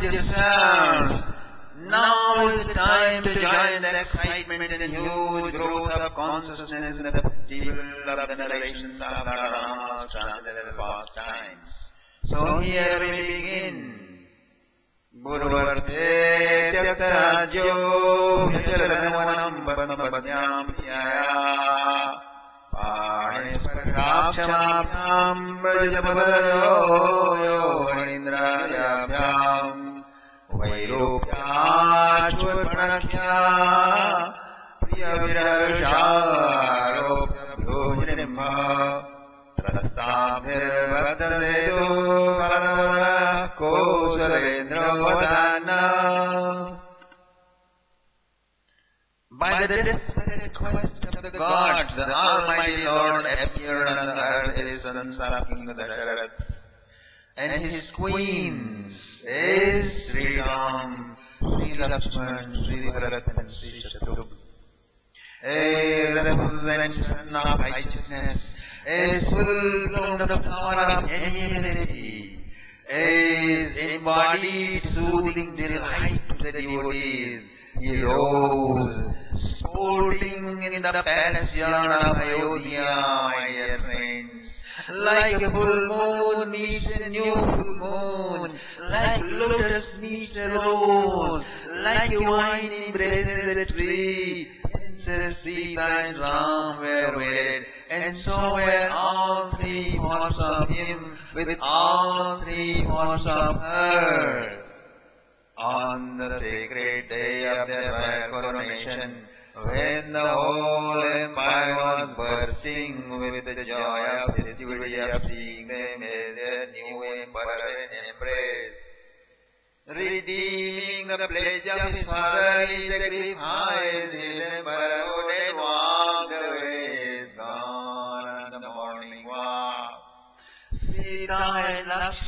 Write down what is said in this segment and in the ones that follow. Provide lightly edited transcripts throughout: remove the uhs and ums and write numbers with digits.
yourselves. Now is the time to join the excitement and huge growth of consciousness in the festival of the narrations of Narayana's transcendental pastimes. So here we begin. Guruvarte tyaktarajyo vyacharanavanam padmapadnyam priyaya Panisparkshabhyam brajapadayo yoindrayabhyam Vairupyachurpanakya priyavirarusharopyabhujnimha Trastabhirvadadedu paradavara kosalendravadana. By the desperate request of the gods, the Almighty Lord appeared on the earth, his sons of King Dasharatha and his queens, is Sri Ram, Sri Lakshman, Sri Bharat and Sri Shatrugna. Is the full of righteousness, is full blown of the power of amiability, is embodied soothing delight to the devotees. He rose, sporting in the palace yard of Ayodhya, my dear friends. Like a full moon meets a new full moon, like lotus meets a rose, like a vine embraces a tree. Princess Sita and Ram were wed, and so were all three parts of him with all three parts of her. On the sacred day of their royal coronation, when the whole empire was bursting with the joy of festivity of seeing them as their new emperor and empress, redeeming the pledge of his father, he sacrificed his emperorhood and walked away, gone on the morning walk. Sita and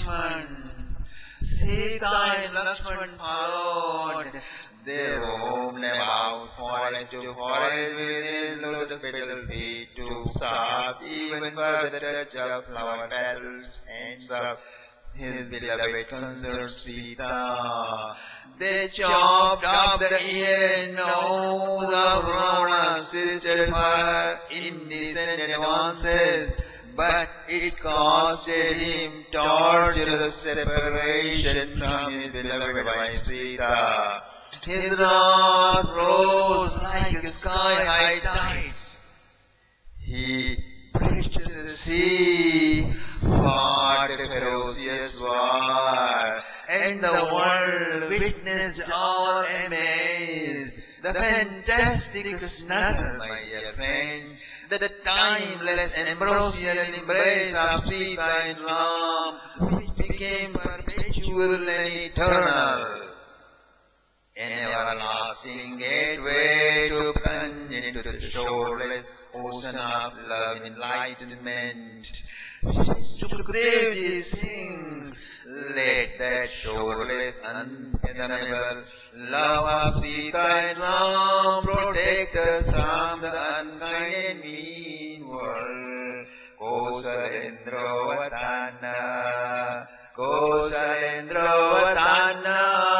Lakshman followed. They roamed about forest to forest with his lotus petal feet to stop even for the touch of flower petals, hands of his beloved consort Sita. They chopped off the ear and nose of Ravana's sister for indecent advances, but it costed him torturous separation from his beloved wife Sita. His wrath rose like a sky-high tides. He preached to the sea, fought a ferocious war, and the world witnessed all amazed. The fantastic snuggle, my dear friends, the timeless ambrosial embrace of Sita and Ram, which became perpetual and eternal. An everlasting gateway to plunge into the shoreless ocean of love and enlightenment. Sukadevji sings, let that shoreless, unfathomable love of Sita and Ram protect us from the unkind and mean world. Kosalendrovatana, Kosalendrovatana,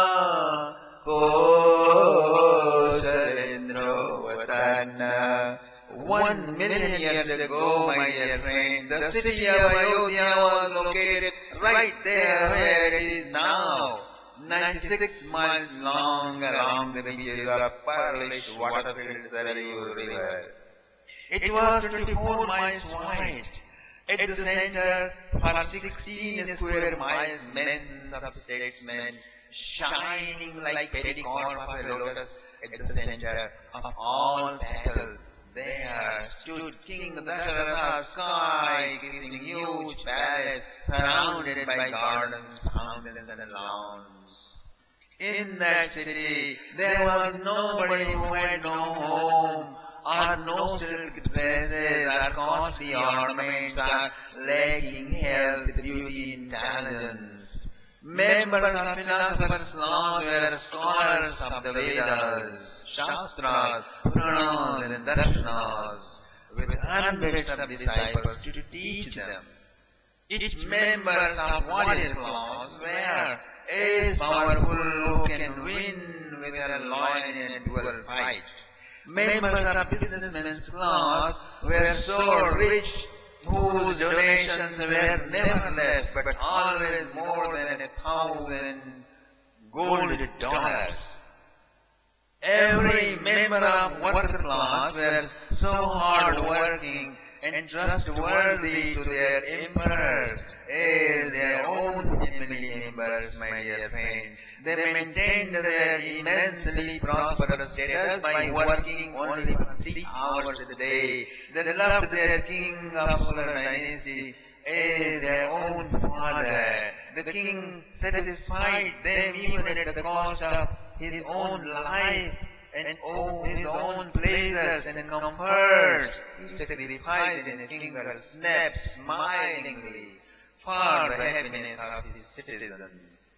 Kosalendrovatana. 1 million years ago, my dear friends, the city of Ayodhya was located right there where it is now, 96 miles long along the beaches of pearlish water-filled Saryu River. It was 24 miles wide. At the center, for 16 square miles, men of statesmen, shining like petticoat of a lotus at the center of all battles. There stood King Dasharatha's sky-gazing huge palace, surrounded by gardens, fountains, and lawns. In that city, there was nobody who had no home, or no silk dresses, or costly ornaments, or lacking health, beauty, intelligence. Members of philosophers' laws were scholars of the Vedas, Shastras, Puranas, and Darshanas, with hundreds of disciples to teach them. Each member of warrior class were is powerful who can win with a lion in a duel fight. Members of businessmen's class were so rich whose donations were never less but always more than 1,000 gold dollars. Every member of worker class were so hard-working and trustworthy to their emperor as their own family members, my dear friend. They maintained their immensely prosperous status by working only for 6 hours a day. They loved their king of solar dynasty as their own father. The king satisfied them even at the cost of his own life and his own pleasures and comforts. He sacrificed in a single snap smilingly for the happiness of his citizens.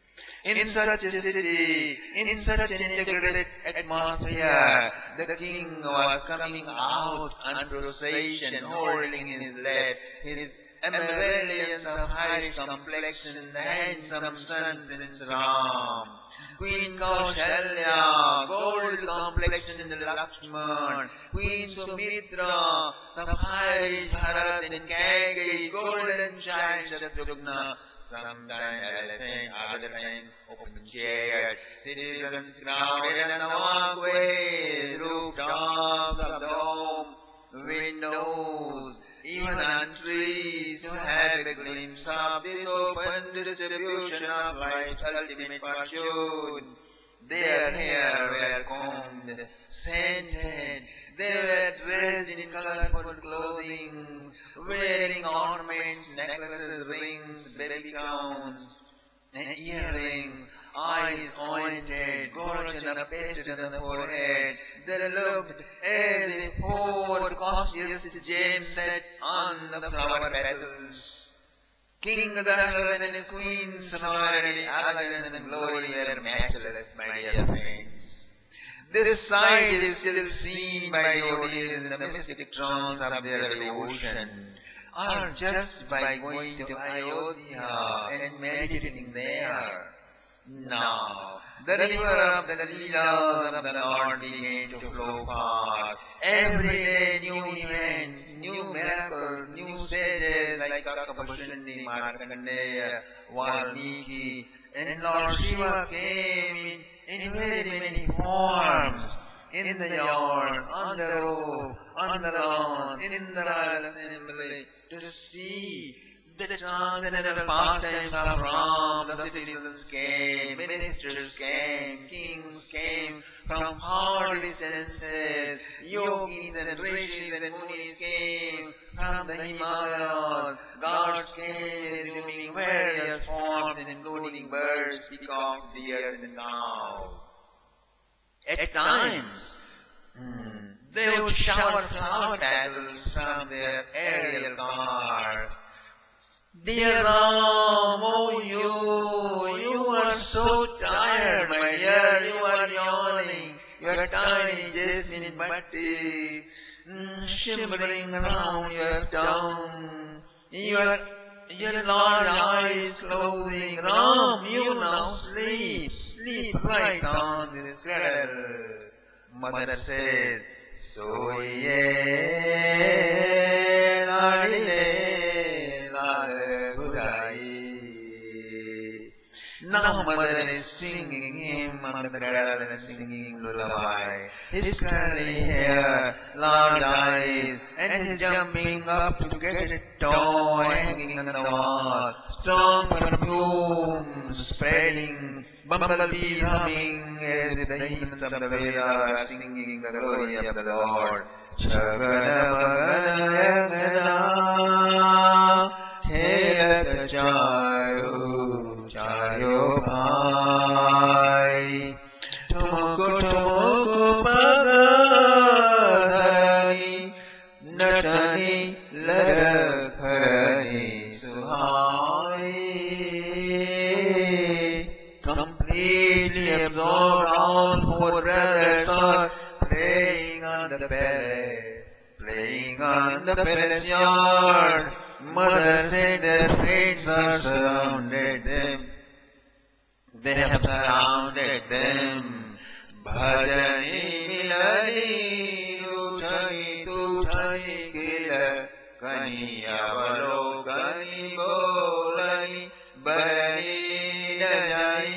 In such a city, in such an integrated atmosphere, the king was coming out on procession, holding in his lap his emeralds of Irish complexion, handsome sons in his arm. Queen Kaushalya, gold complexion in Lakshman, Queen Sumitra, sapphire Bharat and Kaikeyi, golden child Shatrugna, sometimes elephant, other times open chariot, citizens crowded on the walkways, rooftops of the home, windows, even on trees, to have a glimpse of this open distribution of life's ultimate fortune. Their hair were combed, scented, they were dressed in colorful clothing, wearing ornaments, necklaces, rings, baby crowns, and earrings, eyes ointed, golden pasted on the forehead. They looked as if 4 costliest gems set on the flower petals. King Dasaratha and his queen Samarani, elegance and glory were matchless, my dear friends. This sight is still seen by devotees in the mystic trance of their devotion, or just by going to Ayodhya and meditating there. Now, the river of the Leelas of the Lord began to flow fast. Every day new events, new miracles, new sages like Kakabhashani, Markandeya, Valmiki, and Lord Shiva came in very many forms. In the yard, on the roof, on the lawn, in the royal assembly, to see the transcendental pastimes of Ram. The citizens came, ministers came, kings came from far distances, yogis and rishis and munis came from the Himalayas. Gods came assuming various forms, including birds, peacocks, deer, and cows. At times, they would shower flower petals from their aerial cars. Dear Ram, oh you are so tired, my dear, you are yawning, your tiny jasmine batti, shimmering around your tongue, your large eyes closing. Ram, you now sleep right on this cradle. Mother says, Soye Ladile Ladagudai. Now mother is singing him on the cradle and singing lullaby. His curly hair, large eyes, and his jumping up to get a toy hanging on the wall. Strong perfume spreading, bumblebees humming as if the hymns of the Vedas are singing the glory of the Lord. Shagana Bagana Yagana Hela Charu Chayo Bhai Tumoko Pagadharani Natani Larakharani Suhai. Completely absorbed, all 4 brothers are playing on the palace yard. Mother said their fates are surrounded them. They have surrounded them. Bhajani milani uthai tuthai kila kaniya valokani bolani bani dajai.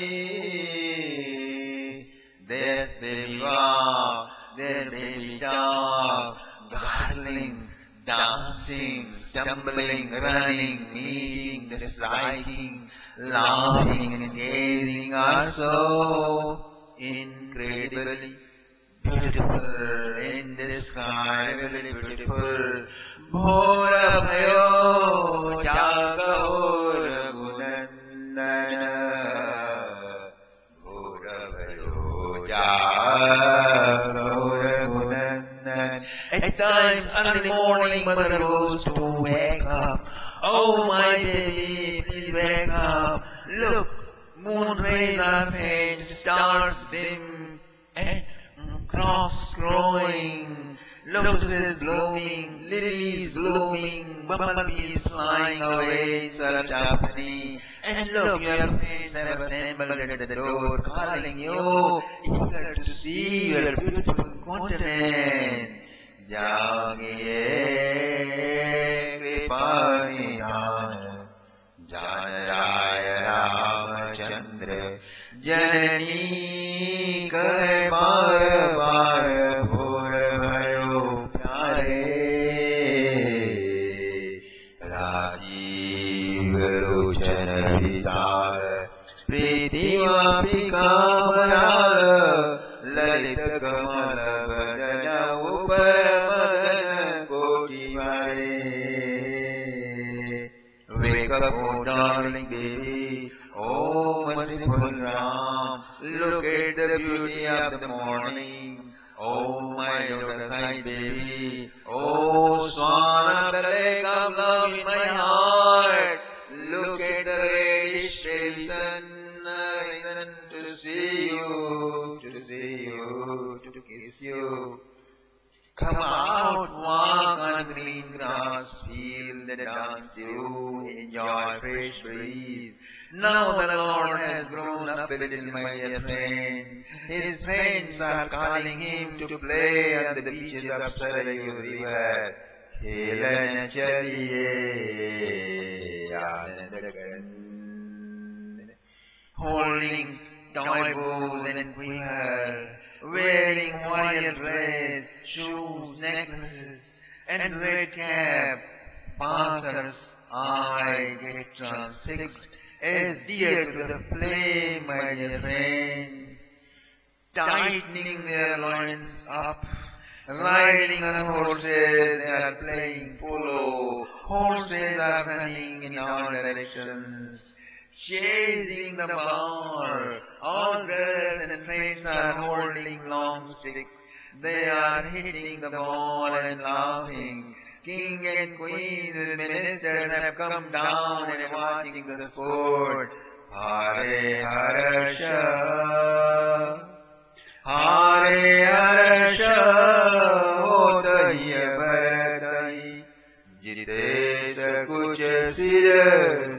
Their baby walk, their baby talk, gargling, dancing, stumbling, running, meeting, reciting, laughing and gazing are so incredibly beautiful, indescribably beautiful. Bhora bhayo jagaho raghunandana. Bhora bhayo jagaho raghunandana. At times, early morning, mother goes to wake up. Oh, my baby, please wake up. Look, moon rays are faint, stars dim, and cross growing, lotuses glowing, lilies blooming, bumblebees flying away in search of honey. And look, your friends have assembled at the door, calling you, eager to see your beautiful continent. Jagiye Kripanidhana Janaraya Ramachandra Janani kahe par par bhor bhayo pyare Rajiv Lochana Visar Pritima Pikamarala Lalita Kamala Bhajana Upara Wake up, oh darling baby, oh merciful Ram, look at the beauty of the morning. Oh my daughter side baby, oh swan of the lake of love in my heart, look at the reddish pale sun, risen to see you, to kiss you. Come out, walk on green grass, feel the dance you, enjoy fresh breeze. Now the Lord has grown up a little, my dear friend. His friends are calling him to play on the beaches of Sarayu River. Helan chaliye aanandagan, holding toy bows and quiver, wearing warrior dress, shoes, necklaces, and red cap. Passers I get transfixed as dear to the flame, my dear friend. Tightening their loins up, riding on horses, they are playing polo. Horses are running in all directions, chasing the ball. All girls and friends are holding long sticks. They are hitting the ball and laughing. King and queens with ministers have come down and are watching the sport. Hare Harsha, Hare Harsha, Hodaya Bharadai, Jite Sakucha Sira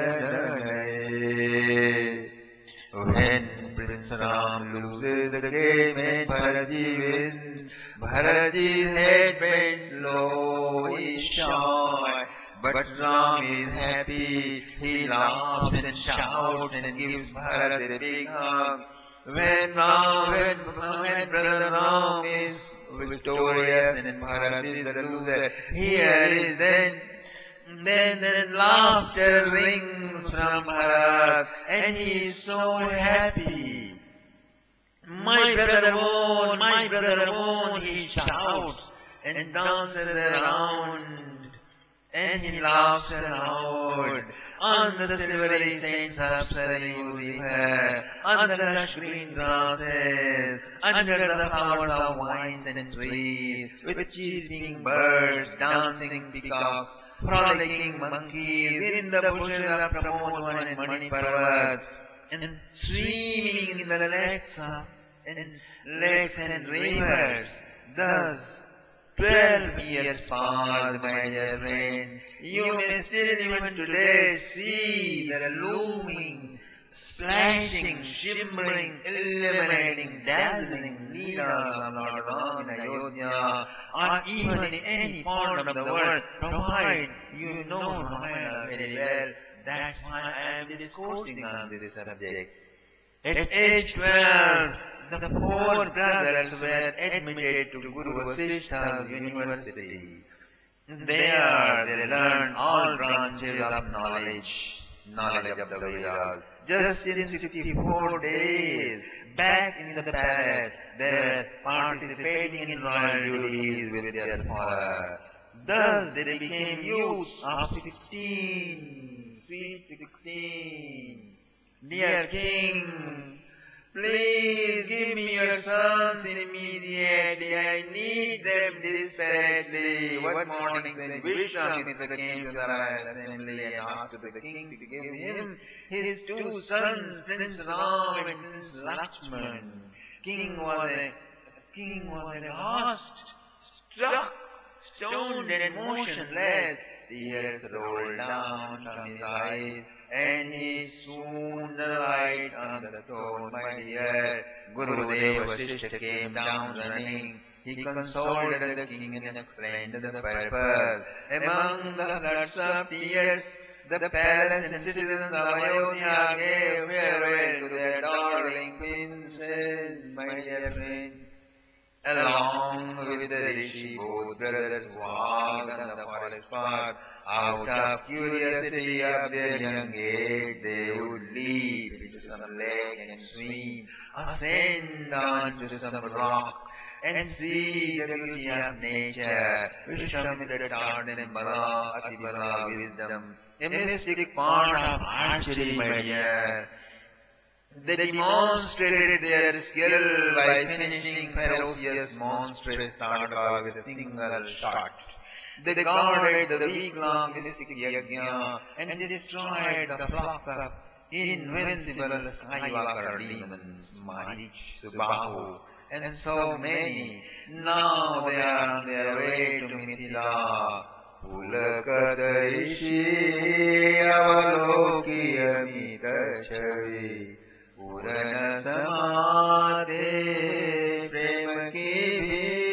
Nayananaye. When Prince Ram loses the game and Bharaji wins, Bharaji's head bent low, he's shy, but Ram is happy. He laughs and shouts and gives Bharat a big hug. When Brother Ram is victorious and Bharat is the loser, here is then laughter rings from Bharat, and he is so happy. My brother won, he shouts and dances around, and he laughs aloud. On the silvery sands of Sarayu River, on the lush green grasses, under the flowers of vines and trees, with chirping birds, dancing peacocks, frolicking monkeys, in the bushes of Pramodvan and Mani Parvat, and swimming in the lakes and rivers. Thus, 12 years passed, my dear friend. You may still even today see the looming splashing, shimmering, illuminating, dazzling leelas of Lord Ram in Ayodhya, or even in any part of the world, provide you know Ramayana very well. That's why I am discoursing on this subject. At age 12, the four brothers were admitted to Guru Vasishtha's university. There they learned all branches of knowledge of the Vedas. Just in 64 days, back in the palace, they were participating in royal duties with their father. Thus they became youths of 16, sweet 16. Dear king, please give me your sons immediately. I need them desperately. One morning then Vishwamitra came to the royal assembly and asked the king to give him his two sons, Prince Ram and Prince Lakshman. King was aghast, struck, stoned and motionless. Tears rolled down from his eyes, and he swooned right on the throne. My dear, Gurudev Vasishtha came down running. He consoled the king and explained the purpose. Among the floods of tears, the palace and citizens of Ayodhya gave farewell to their darling princess, my dear friend. Along with the rishi, both brothers walked on the forest path. Out of curiosity of their young age, they would leap into some lake and swim, ascend onto some rock, and see the beauty of nature. Vishwamitra taught them Bala, Atibala wisdom, a mystic part of archery, my dear. They demonstrated their skill by finishing ferocious monstrous Tartaka with a single shot. They guarded the week-long mystic yajna and destroyed the flocks of invincible Skywalker demons, Marich, Subahu, and so many. Now they are on their way to Mithila. Pulakatarishi avalokiya mitachavi Purana samade prema ki.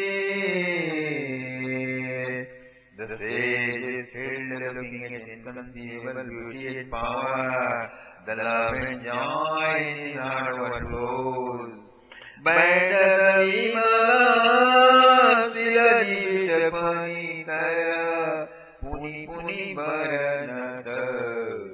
The sage is filled looking at inconceivable beauty and power. The love and joy in his heart overflows. Baita vimala silani vishapahitaya puni puni baranata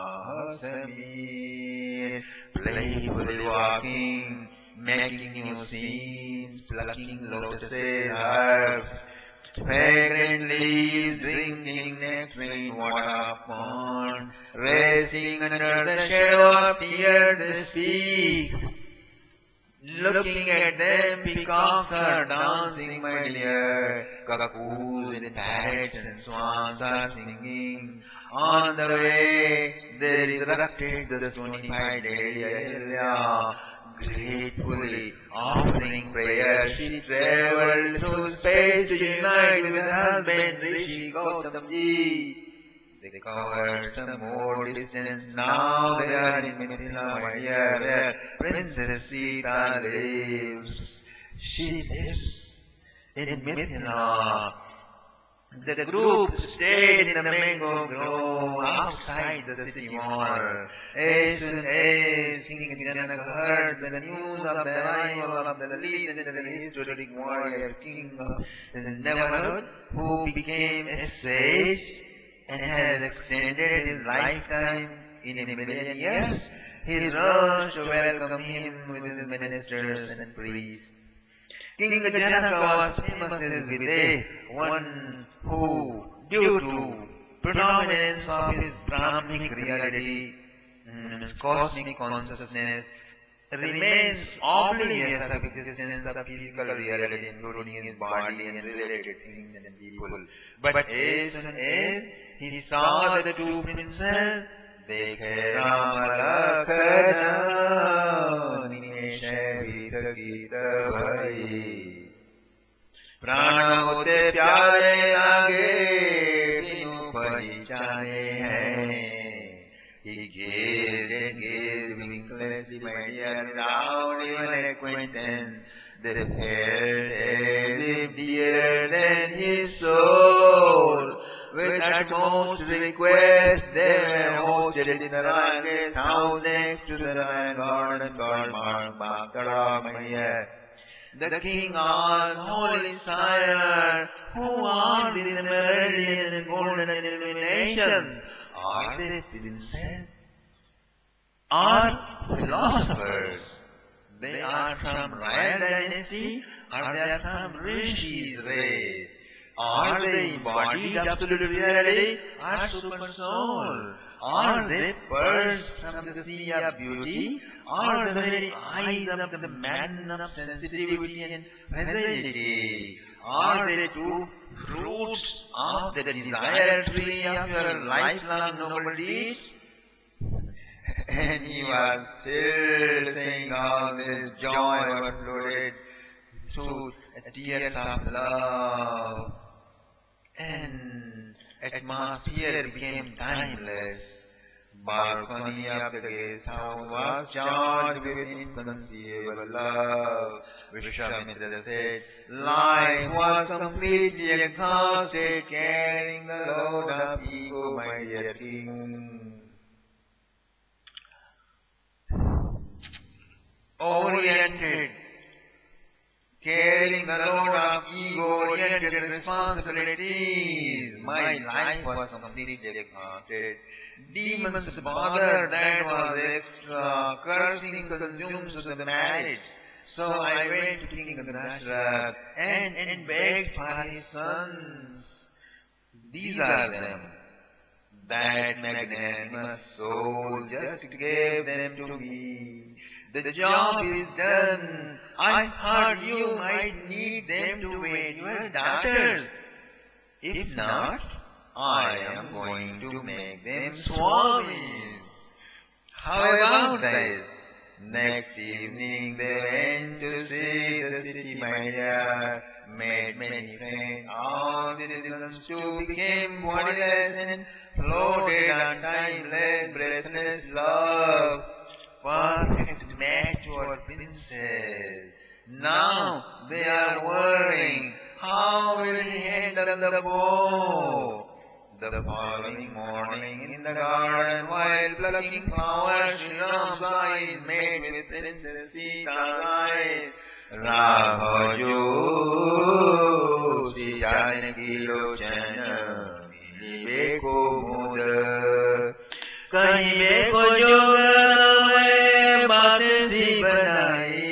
shahasami. Playfully walking, making new scenes, plucking lotuses, herbs, fragrant leaves, drinking nectarine water of pond, racing under the shadow of tears they speak. Looking at them, peacocks are dancing, my dear. Cuckoos and parrots and swans are singing. On the way, they resurrected the stonified lady Ahilya. Gratefully offering prayer, she traveled through space to unite with her husband Rishi Gautamji. They covered some more distance. Now they are in Mithila, my dear, where Princess Sita lives. She lives in Mithila. The group stayed in the mango grove outside the city wall. As soon as King Janaka heard the news of the arrival of the legendary historic warrior King of the Neverhood, who became a sage and has extended his lifetime in a million years, he rushed to welcome him with his ministers and priests. King Janaka was famous as Videha, one who, due to predominance of his Brahmanic reality, his cosmic consciousness, remains oblivious of existence of physical reality, including his body and related things and people. But as soon as he saw the two princes, Dekhe Rama Lakhana Nimesha Vitakita Bhai Prana hote pyare lage Tinu pahchane hain. He gazed and gazed familiar without even acquaintance. They felt as if dearer than his soul. With utmost request, they were hosted in the royal guest house next to the royal garden called Baccarat Maria. The king asked, Holy Sire, who are these meridian and golden illuminations? Are they princes? Are philosophers? They are from royal dynasty, or they are from Rishi's race? Are they embodied absolute reality, or super soul? Are they pearls from the sea of beauty, or the very eyes of the man of sensitivity and fragility? Are they two fruits of the desire tree of your lifelong noble deeds? And he was still saying all this, joy overflowed through tears of love, and atmosphere became timeless. Balcony of the guest house was charged with inconceivable love. Vishwamitra said, life was completely exhausted, carrying the load of ego, my dear king. Oriented, carrying the load of ego-oriented responsibilities. My life was completely exhausted. Demons bother, that was extra. Cursing consumes the marriage. So I went to King Dasharatha and begged for his sons. These are them. That magnanimous soul just gave them to me. The job is done. I heard you might need them to wed your daughters. If not, I am going to make them swamis. How about this? Next evening they went to see the city, my dear, made many friends. All the citizens too became bodiless and floated on timeless, breathless love. Perfect match for princess. Now they are worrying, how will he handle the bow? The following morning in the garden, while plucking flowers, Sri Ram's eyes met with Princess Sita's eyes. Raghav Sri Janaki Lochana Milibeko Moda Kahin beko joga hai baatein si banai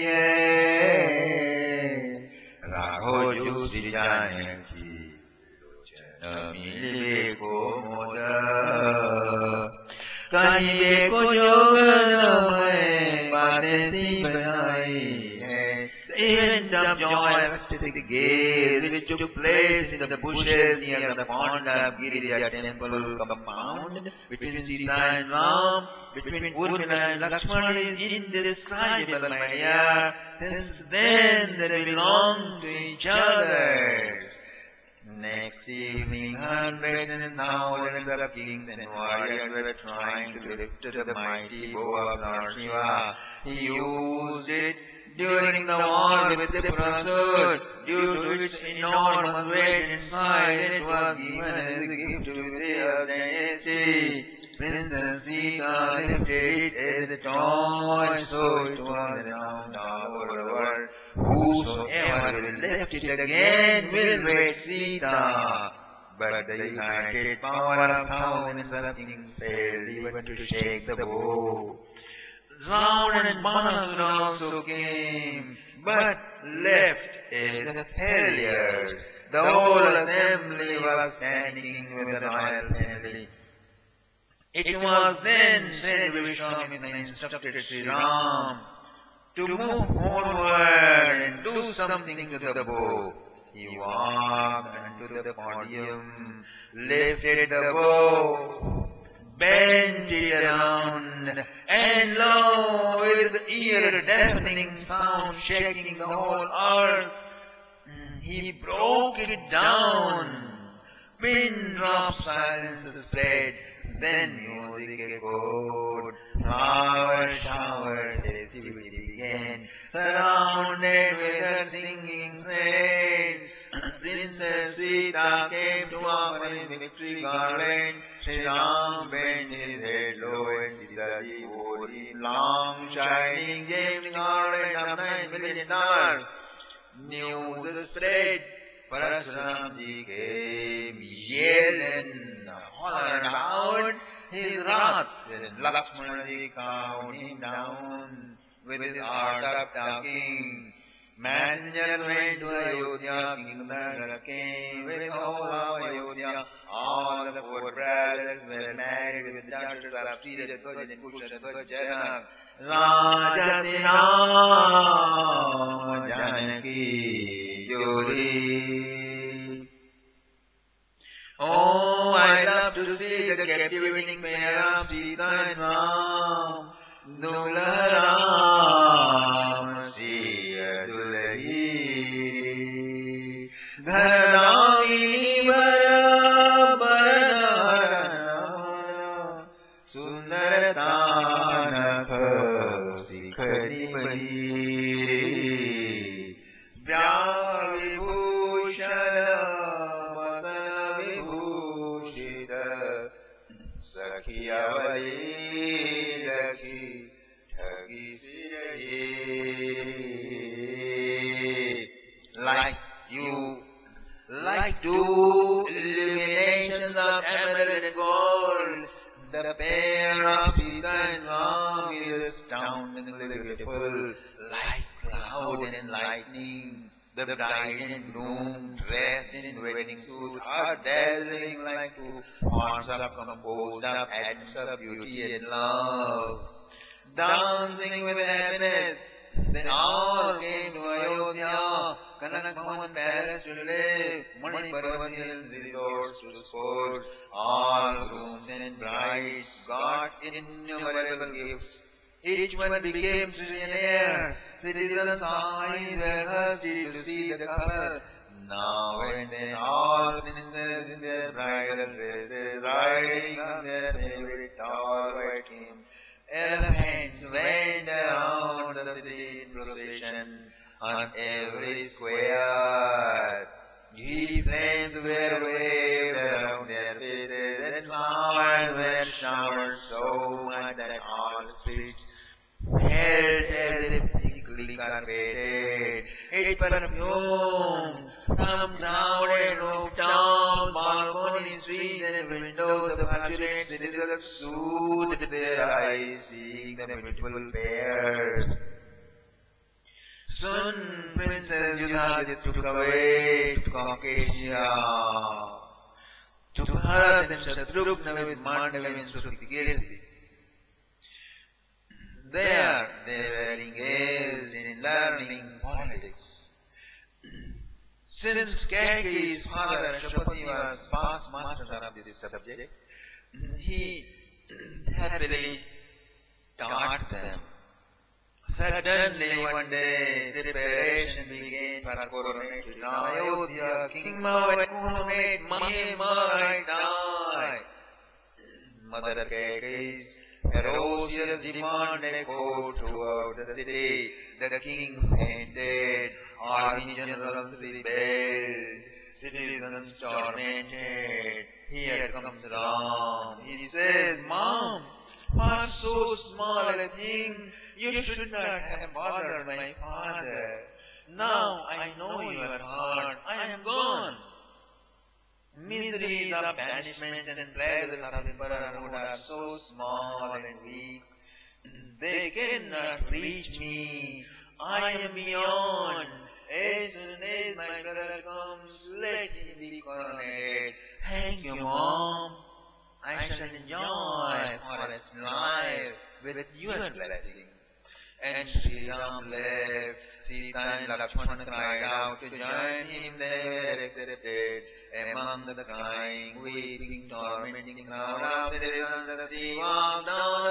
hai. Raghav Sri Janaki Lochana Milibeko Moda Kahin beko joga hai baatein si banai hai. The event of joy and ecstatic gaze which took place in the bushes near the pond of Girija temple compound between Sita and Ram, between Urmila and Lakshmana is indescribable, my dear. Since then they belong to each other. Next evening, hundreds and thousands of kings and warriors were trying to lift the mighty bow of Lord Shiva. He used it during the war with the pursuit. Due to its enormous weight and size, it was given as a gift to the dynasty. Princess Sita lifted it as a toy, so it was renowned all over the world. Whosoever will lift it again will wed Sita. But the united power of thousands of kings failed even to shake the bow. Ravana and Banasura also came, but left as failures. The whole assembly was standing with the royal family. It was then said Vishwamitra instructed Sri Ram to move forward and do something with the bow. He walked unto the podium, lifted the bow, bent it around, and lo, with ear-deafening sound shaking the whole earth, he broke it down. Pin-drop silence spread, then music echoed, flower showers as festivity began. Surrounded with her singing praise, Princess Sita came to offer him victory garland. Sri Ram bent his head low and Sitaji wore his long shining gleaming garland of $9 million. News spread, Parashuramji came, yelled and hollered out his wrath, and Lakshmanaji calmed him down with his art of talking. Messenger went to Ayodhya, King Dasaratha came with the whole of Ayodhya. All the four brothers were married with daughters of Sri Radha and Kusha Janak. Rajati Ram Janaki Jodi. Oh, I love to see the captivating pair of Sita and Ram. Dulha Ram Siya Dulhi Gharadami Bara Bara Sundaratana Sikhari Bahi Vyavibhushana Masana Vibhushita Sakhiyavali Lakhi like two illuminations of emerald and gold, the pair of Sita and Ram is astoundingly beautiful, like cloud and lightning. The bride and groom, dressed in wedding suits, are dazzling like two horns of composed of atoms of beauty and love. Dancing with happiness, they all came to Ayodhya, Kanak Bhavan palace to live, Mani Parvat hills resorts to the sport. All grooms and brides got innumerable gifts. Each one became trillionaire. Citizens' eyes were thirsty to see the couple. Now and then all princesses in their bridal dresses, riding on their favorite tall white team. Elephants went around the city in procession on every square. Ghee flames were waved around their faces and flowers were showered so much that all the streets felt as if thickly carpeted. Its perfume from crowded rooftops, balconies, streets and windows, the fortunate citizens soothed their eyes, seeing the beautiful pair. Soon Princess Yudhagati took away to Caucasia, to Bharat and Shatrugna with Mandavi and Sutikirti. There they were engaged in learning politics. Since Kaikeyi's father Ashwapati was past master of this subject, he happily taught them. Suddenly one day preparation began for coronation in Ayodhya. King Mahaved might die. Mother Kaikeyi's ferocious demand echoed throughout the city. The king fainted, army generals rebelled, citizens tormented. Here comes Ram. He says, Mom, for so small a thing, you should not have bothered my father. Now I know your heart. I am gone. Miseries of banishment and pleasures of emperorhood are so small and weak. They cannot reach me. I am beyond. As soon as my brother comes, let him be coronated. Thank you, Mom. I shall enjoy forest life with your blessing. And Sri Ram left. Sita and Lakshmana cried out to join him. They were accepted among the crying, weeping, tormenting crowd of citizens. The sea walked down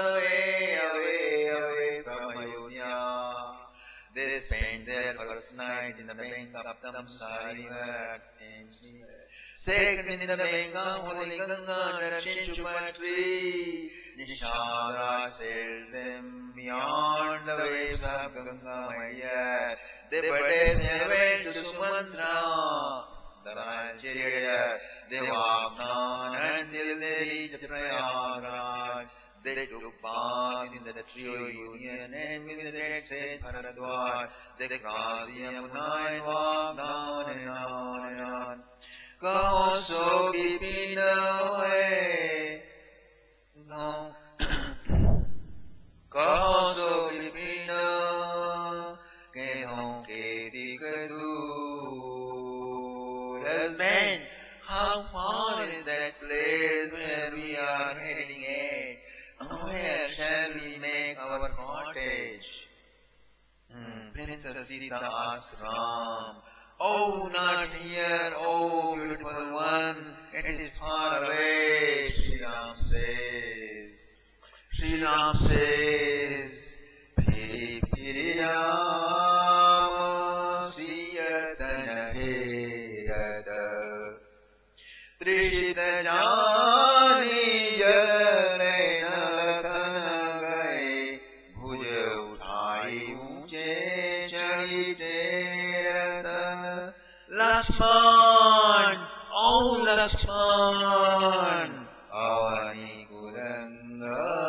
away from Ayodhya. They spent their first night in the banks of Tamsa River. Sacred in the Bengal, holy Ganga, nourished to my tree. Nishada sailed them beyond the waves of Ganga Maya. They parted their way to Sumatra, the Nigeria. They walked on until they reached Prayagraj. They took part in the trio union and visited Saint Bharadwaj. They crossed the Yamuna and walked on and on and on. Go so deep in the way. Go so deep in the husband, how far is that place where we are heading at? Where shall we make our cottage? Princess Sita asked Ram, oh, not here, oh, beautiful one, it is far away, Sri Ram says, Piri Rama Siyatana Heyata Trishita Jani Jale Nalakana Gaye Bhuja Uthai Unche Chari Terata Lakshman, oh Lakshman, Avani Guranga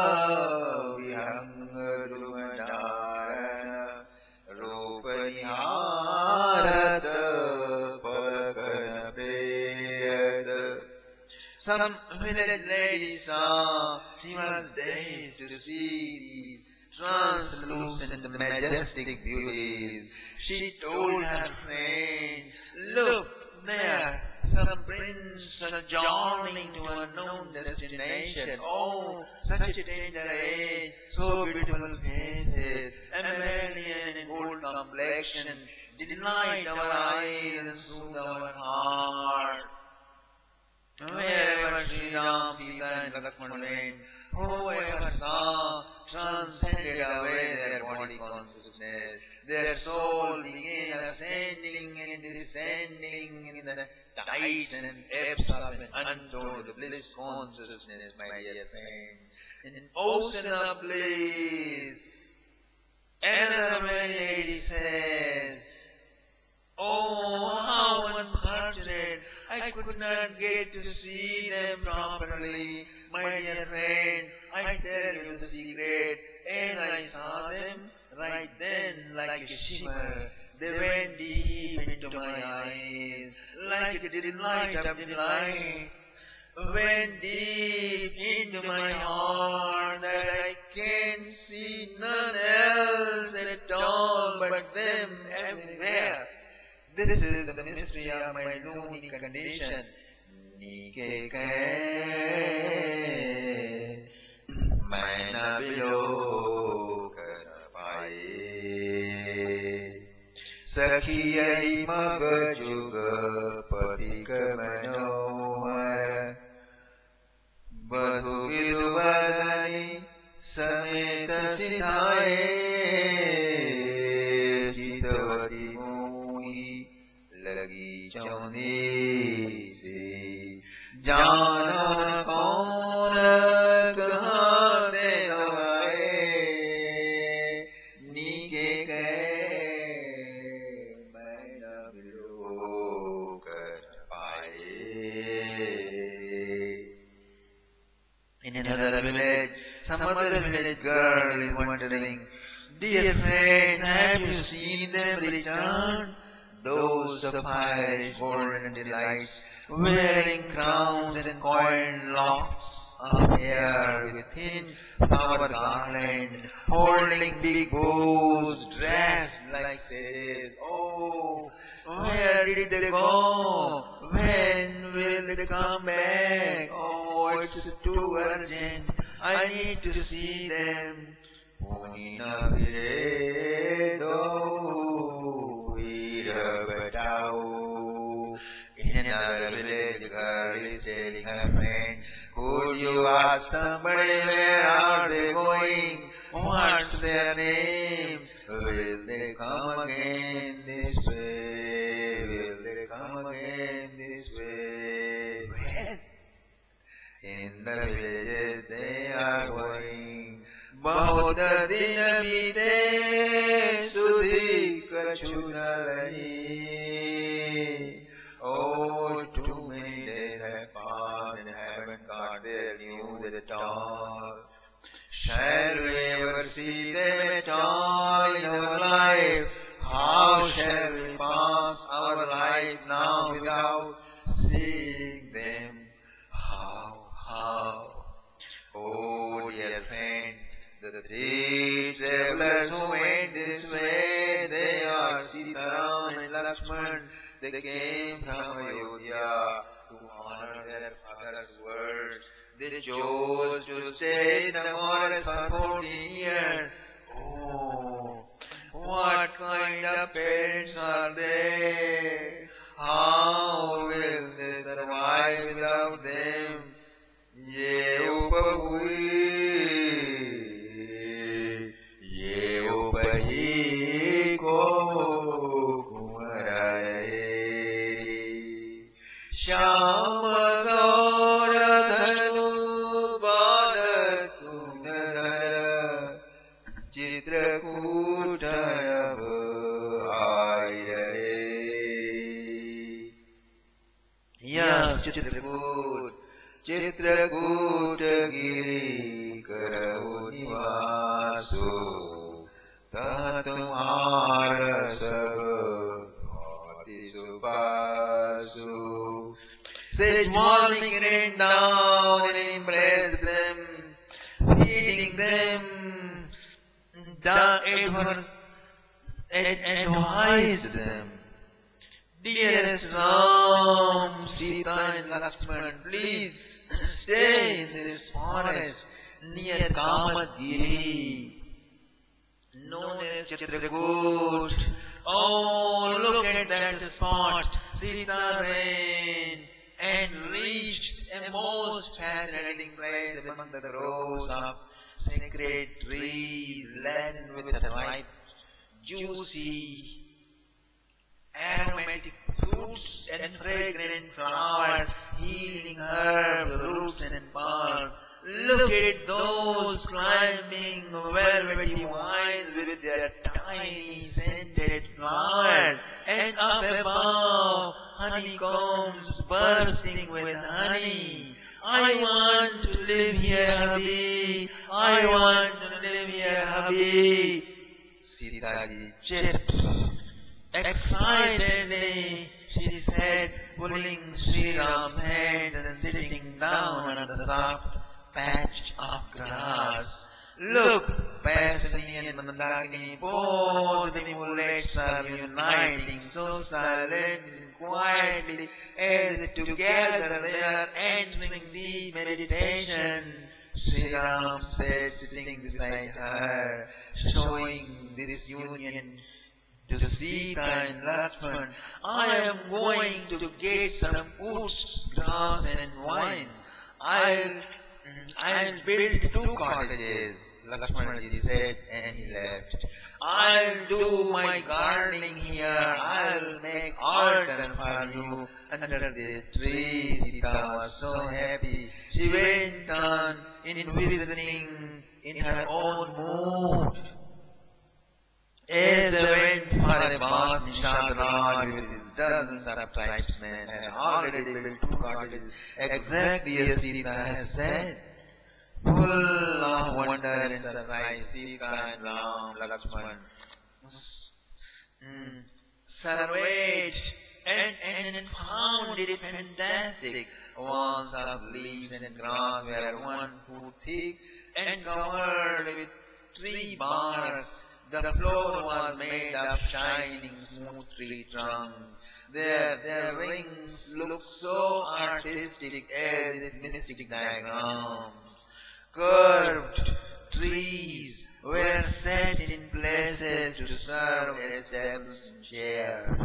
Some village lady saw she was dazed to see these translucent majestic beauties. She told her friends, look there, some prince journeying to a unknown destination. Oh, such a tender age, so beautiful faces, Amelian in gold complexion, delight our eyes and soothe our heart. Wherever Sri Ram, Sita and Lakshmana went, whoever saw transcended away their body consciousness. Their soul began ascending and descending in the tides and depths of an untold bliss consciousness, my dear friend. In an ocean of bliss, another lady says, oh, how unfortunate! I could not get to see them properly. My dear friend, I tell you the secret, and I saw them right then like a shimmer. They went deep into my eyes, like a delight of delight. Went deep into my heart that I can see none else at all but them everywhere. This is the mystery of my lonely condition. Nike Maina Bilo Karapaye Sakhiyai Magajuga Patika Manohara Badhu Viduvadani Sameta Sitaye Jitavati Mohi Lagi Chaundi Se Jana Kona Kahane Navaye Nike Maina Bilo Karapaye. In another village, some other village girl is wondering, dear friend, have you seen them return? Those sapphire golden delights, wearing crowns and coin locks of hair with thin flower garland, holding big bows, dressed like this. Oh, where did they go? When will they come back? Oh, it's too urgent. I need to see them. Punina Viredo Virabadao. In another village, girl is telling her friend, could you ask somebody where are they going? What's their name? Will they come again this way? Will they come again this way? दिन बीते सुधी कछु न रही. Oh, too many days have passed and haven't got their news at all. Shall we ever see them at all in our life? How shall we pass our life now without seeing them? How? Oh, dear friend, the three travelers who went this way, they are Sita, Ram and Lakshman. They came from Ayodhya to honor their father's words. They chose to stay in the forest for 14 years. Oh, what kind of parents are they? How will they survive without them? Ye upahi ko kumaraye. Shyam gaura dhanu badatu nagara चित्रकूटयव Ayre. यह चित्रकूटगिरि करहु निवासो, तह तुम्हार सब भांति सुबासो. Sage morning rain down and embraced them, feeding them, advised them. Dearest Ram, Sita and Lakshman, please stay in this forest near Kamadgiri, known as Chitrakoot. Oh, look at that spot. Sita ran and reached a most fascinating place among the groves of sacred trees laden with ripe, juicy, aromatic fruits and fragrant flowers, healing herbs, roots and palms. Look at those climbing velvety vines with their tiny scented flowers, and up above honeycombs bursting with honey. I want to live here, Habi. I want to live here, Habi. Sitaji chirped. Excitedly, she said, pulling Sri Ram's hand and sitting down on the soft patch of grass. Look, Pasani and Mandakini, both the mullets are uniting so silently and quietly as together they are entering deep meditation. Sri Ram said, sitting beside her, showing this union to Sita and Lakshman, I am going to get some oats, grass and wine. I'll build 2 cottages, Lakshmanaji said, and he left. I'll do my gardening here. I'll make altar for you under the tree. Sita was so happy. She went on envisioning in her own mood. As they went for a bath, Nishad Raj with his dozens of tribesmen had already built 2 cottages, exactly as Sita had said. Full of wonder and surprise, Sita and Ram, Lakshman surveyed and found it fantastic. Walls of leaves and grass were 1 foot thick and covered with tree bark. The floor was made of shining smooth tree trunks. Their wings looked so artistic as mystic diagrams. Curved trees were set in places to serve as tables and chairs.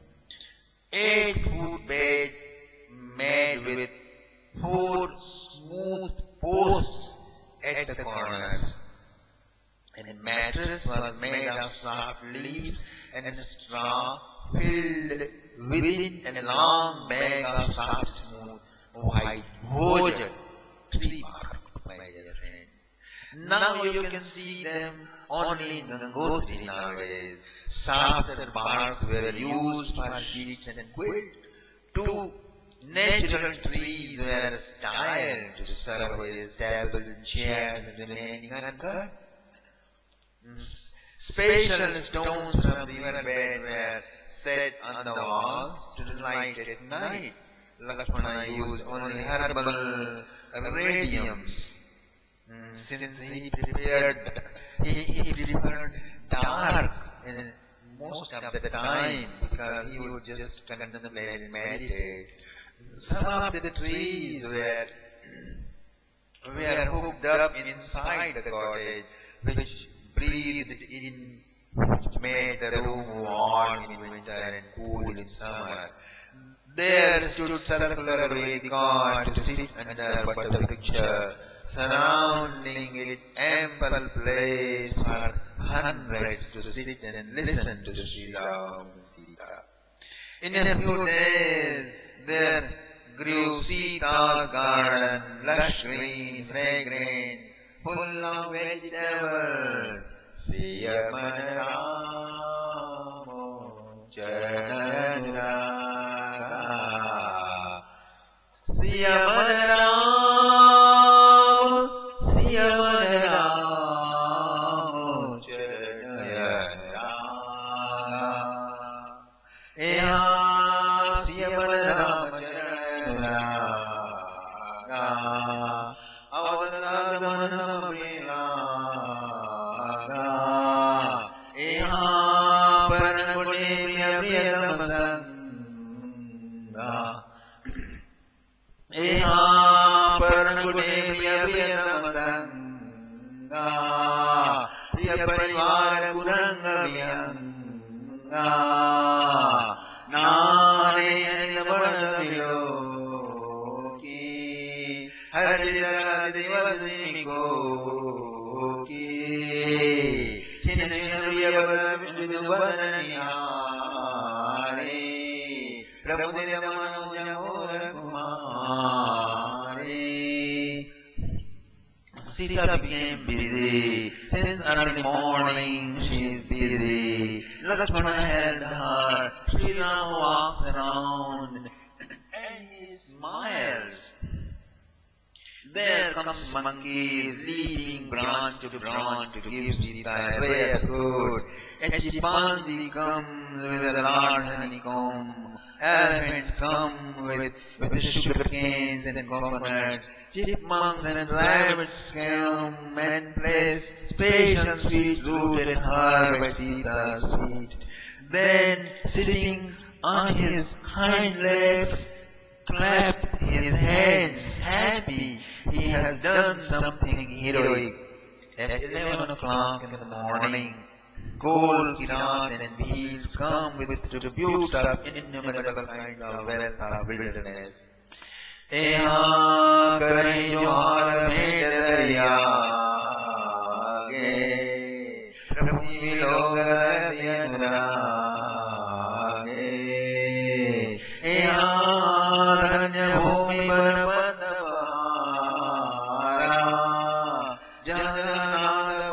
8-foot bed made with 4 smooth posts at the corners. And a mattress was made of soft leaves and straw filled within a long bag of soft, smooth, white bhojam, tree bark, my dear friend. Now you can see them only in Gangotri nowadays. Shafts and bars were used for sheets and quilt. Two natural trees were styled to serve as tables and chairs and remaining uncut. Special stones from the riverbed were set on the walls to light at night. Lakshmana used only herbal radiums. Since he preferred dark and most of the time because he would just contemplate and meditate. Some of the trees were hooked up inside the cottage, which breathed in, which made the room warm in winter and cool in summer. There stood circularly the god to sit under but the picture, surrounding it ample place for hundreds to sit and listen to Sri Ram and Sita. In a few days, there grew Sita's garden, lush green, fragrant, full of vegetables. Siyamanaramo Charanaraga, Siyamanaramo, Siyamanaramo Charanaraga, Siyamanaramo Charanaraga, Avadanagamana Priyaga, Paranagune Priyamasanga, Paranagune Priyamasanga, Priyaparivara Guranga Vyanga, Nare Anilabadaviloki, Haridara Devasnikoki, Hinayavadaniari, Prabhudevamanujamura Kumari. Sita became busy. Since early morning she is busy. Lakshmana held her. Sri Ram walks around and he smiles. There comes monkeys leading branch to branch to give Sita rare food. A chimpanzee comes with a large honeycomb. Elephants come with sugar canes and coconuts. Chipmunks and rabbits come and place special sweet fruit and herb at Sita's feet. Then, sitting on his hind legs, clap his hands happy. He has done something heroic. At 11 o'clock in the morning, gold, kirat and beads come with tributes of innumerable kinds of wealth of wilderness. Eha karai johar bhet dariyage, Prabhu loga yanurage, Eha dhanya bhumi vanapadavara, Jagannath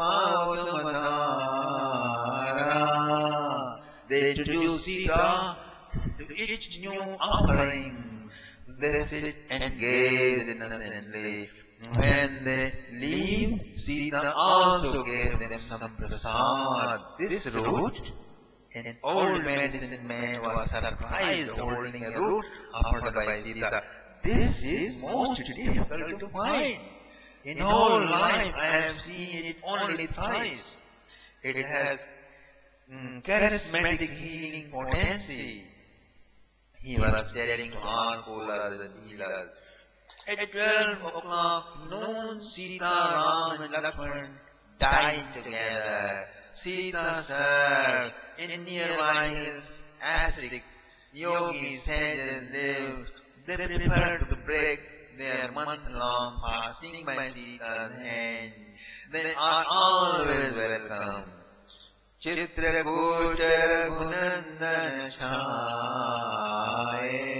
pavatamara. They introduce Sita to each new offering. They sit and gaze innocently. When they leave, Sita also gave them some prasad. This root, an old medicine man was surprised holding a root offered by Sita. This is most difficult to find. In whole life I have seen it only thrice. It has charismatic healing potency. He was telling to all coolers and healers. At 12 o'clock noon, Sita, Ram and Lakshman dined together. Sita served. In nearby hills, ascetic yogis had lived. They prepared to break their month-long fasting by Sita's hand. They are always welcome. Chitrakuta Gunandana Chhaye,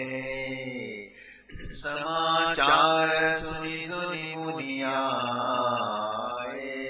Samachara Suni Suni Muniyaye,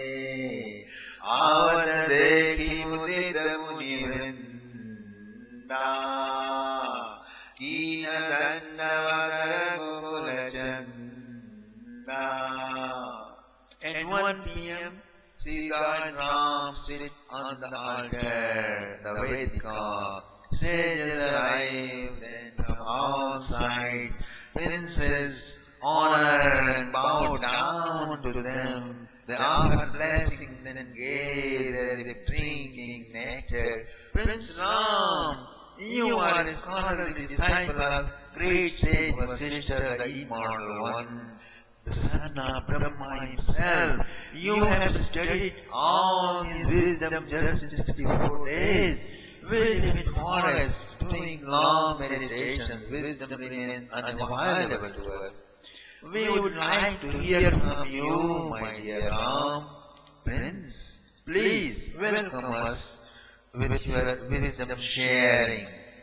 Kina Dandavadara Gokula Chanda. At 1 p.m., Sita and Ram sit on the altar, the Vedika. Sages arrive, then from outside, princes honor and bow down to them. They offer blessings and engage with drinking nectar. Prince Ram, you are a scholarly disciple of great sage Vasishtha, the immortal one, the son of Brahma himself. You have studied all his wisdom just in 64 days. Wisdom in forest, doing long meditations, wisdom remains unavailable to us. We would like to hear from you, my dear Ram. Prince, please welcome us with your wisdom sharing.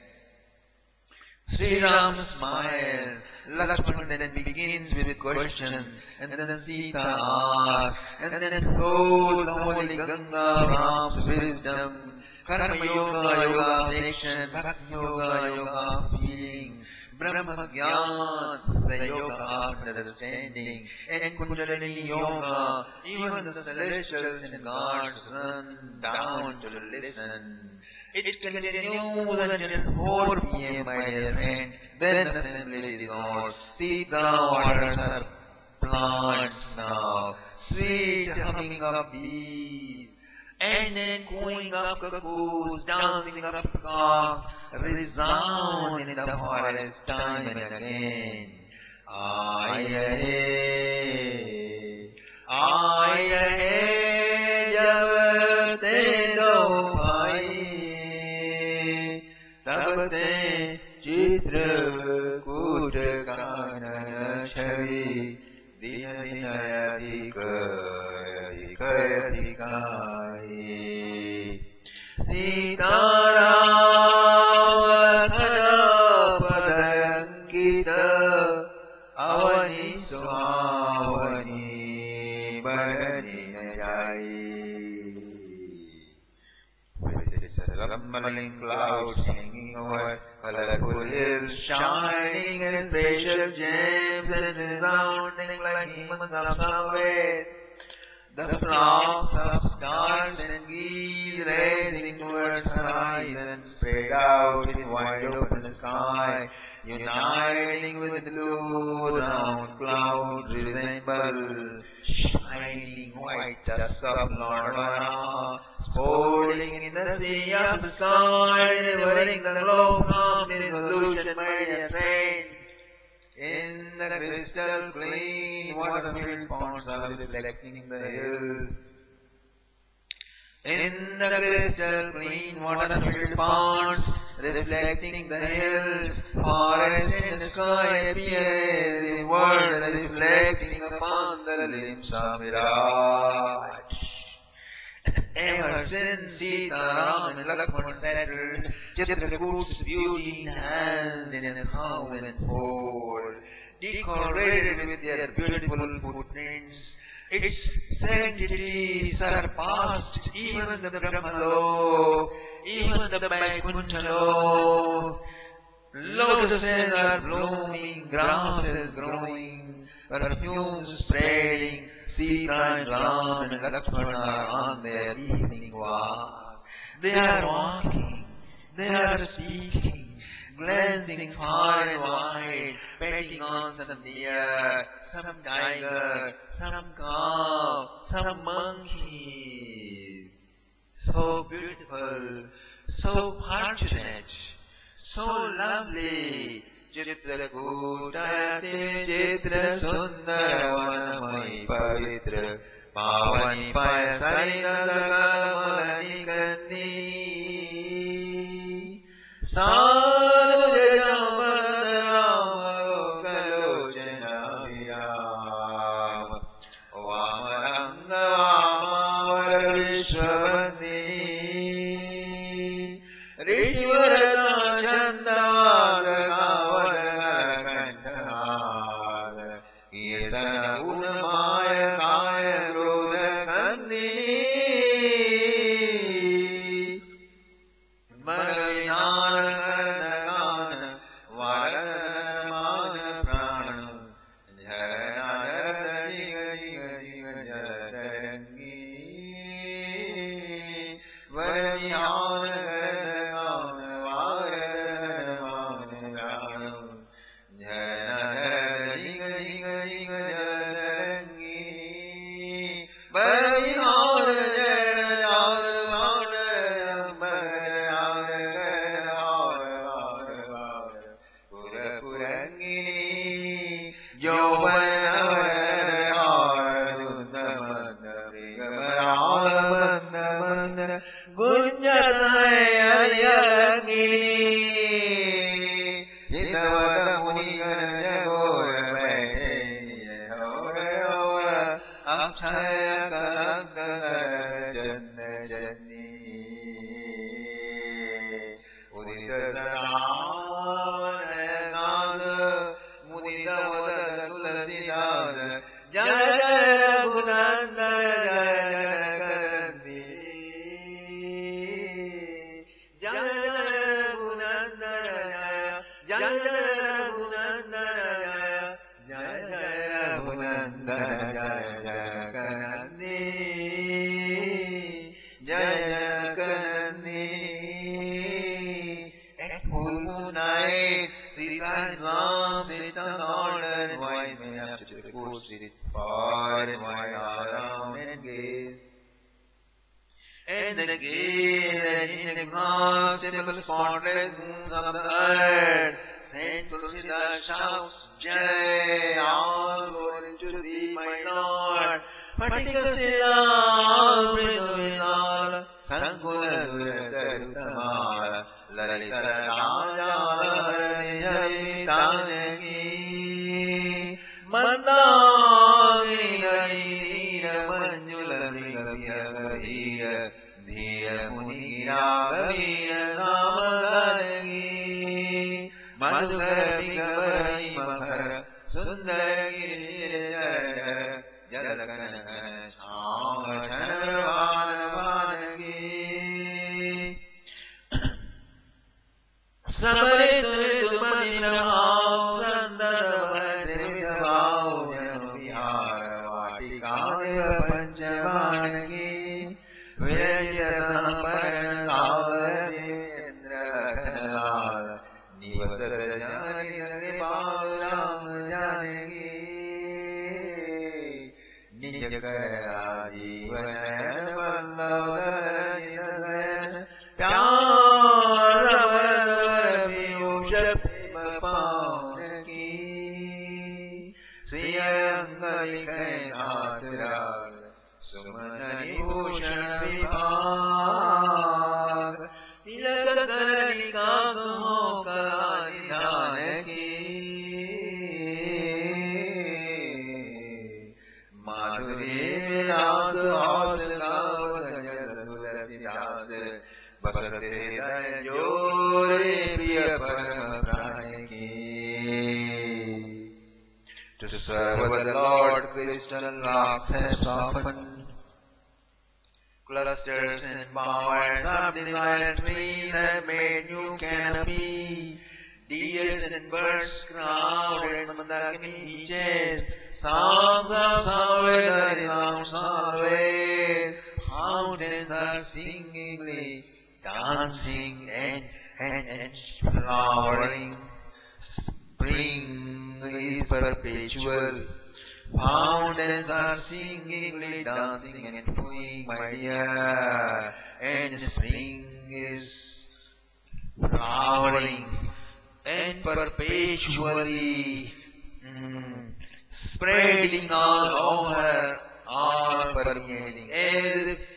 Sri Ram smiles. Lakshman then begins with questions, and then Sita asks, and then flows the holy Ganga, Ram's wisdom. Karma Yoga, Yoga of action, Bhakti Yoga, Yoga of feeling, Brahma Gyan, the Yoga of understanding, and Kundalini Yoga. Even the celestials and gods run down to listen. It continues until 4 p.m., my dear friend. Then the assembly dissolves. Sita waters her plants now. Sweet humming of bees. And then cooing of cuckoos, dancing of peacocks, resound in the forest time and again. Aye, aye, aye, javate do bhai, tabte chitra kut kana chavi, dina dina adhikaya. Sitaram Padangita Avani Suhavani Bharani Najai. With its rumbling clouds hanging over, colorful hills shining in precious gems and resounding like hymns of Samved. The flocks of stars and geese racing towards horizon, spread out in wide open sky, uniting with the blue round clouds resemble shining white dust of Lord Vara, sporting in the sea of the sky, delivering the glow from dissolution, my dear friend. In the crystal clean water-filled ponds are reflecting the hills. In the crystal clean water-filled ponds, reflecting the hills, forest and the sky appear in world reflecting upon the limbs of Virat. Ever since Sita, Ram and Lakshman settled, Chitrakoot's beauty in hand and in how and fold, decorated with their beautiful footprints, its sanctity surpassed even the Brahmalo, even the Vaikuntha. Lotuses are blooming, grasses growing, perfumes spreading. Sita and Ram and Lakshman are on their evening walk. They are walking, they are speaking, glancing far and wide, betting on some deer, some tiger, some cow, some monkey. So beautiful, so fortunate, so lovely. Chitrakootati Chitra Sundara Vanamai Pavitra Pavani Payasarinadakamalani Kandi Sadhu Jayamadama Kalochana Viyam Vamaranga Vamavara Vishwabandini Rishvarata Chandavaga Unamaya Kaya Krodha Kandini Maravinara Mudita Saranagana, Mudita Vadana Tulasidana, Jaya Jaya Raghunanda, Jaya Jaya Karanti, Jaya Jaya Raghunanda, Jaya Jaya Raghunanda, Jaya Jaya Raghunanda, Jaya Jaya Karanti, Jaya Jaya Karanti. At full moon night, Sita and Ram sit on golden wise men up to the foot, sit far and wide around and gaze. And then gaze and inexhaustible spotless moons of the earth, Saint Tulsida shouts, Jai, all glory to thee, my Lord. Patikasila, all Brindavila, Sankula Duratarutamala, Lalita Raja, Hari Tanaki, Mandagini Gariya, Manjula Mrigaviya, Dhiya Munira Gaviya, Namadagi, Madhukara Vigavari Makara, Sundaragiri Jaya, Jalakana Chama Chanravana Vanagi, Sabaritu Madinam, Sandadavadevitavau, Januvihara, Vatikaya Panchavanagi, Vyayasamparanavadendra Kanala, Nivasarajani Pauram Janagi, Nijakara Jivanana Vallavadana Pyara Vayavishapima Paunaki, Sriyangali Kainatra, Sumanani Bhushana Vibhag, Tilakakari Kakamoka Adinanaki, Madhuri Vilas Asakavajala Tulasidas, Basate Dayajore Priya Paramapranaki. To serve the Lord, crystal rocks have softened, clusters and bowers of desired trees have made new canopy, deers and birds crowded Mandakini beaches, songs of Samveda resound always, fountains are singingly dancing and flowering. Spring is perpetual, fountains are singingly dancing and flowing, my dear, and spring is flowering and perpetually spreading all over, all permeating, as if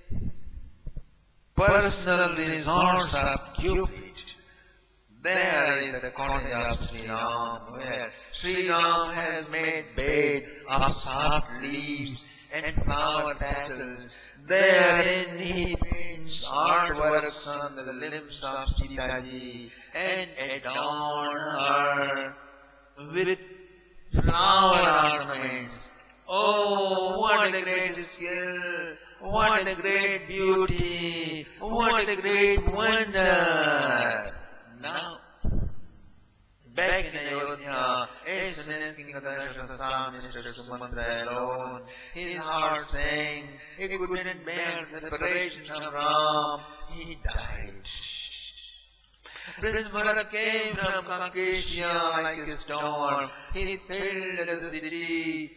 personal resorts of Cupid. There is the cottage of Sri Ram, where Sri Ram has made bed of soft leaves and flower petals. Therein he paints artworks on the limbs of Sitaji and adorn her with flower ornaments. Oh, what a great skill! What a great beauty! What a great wonder! Now, back in Ayodhya, as soon as King Darshan saw Mr. Sumatra alone, his heart sank. He couldn't bear the separation of Ram. He died. Prince Bharat came from Kankesya like a storm. He filled the city.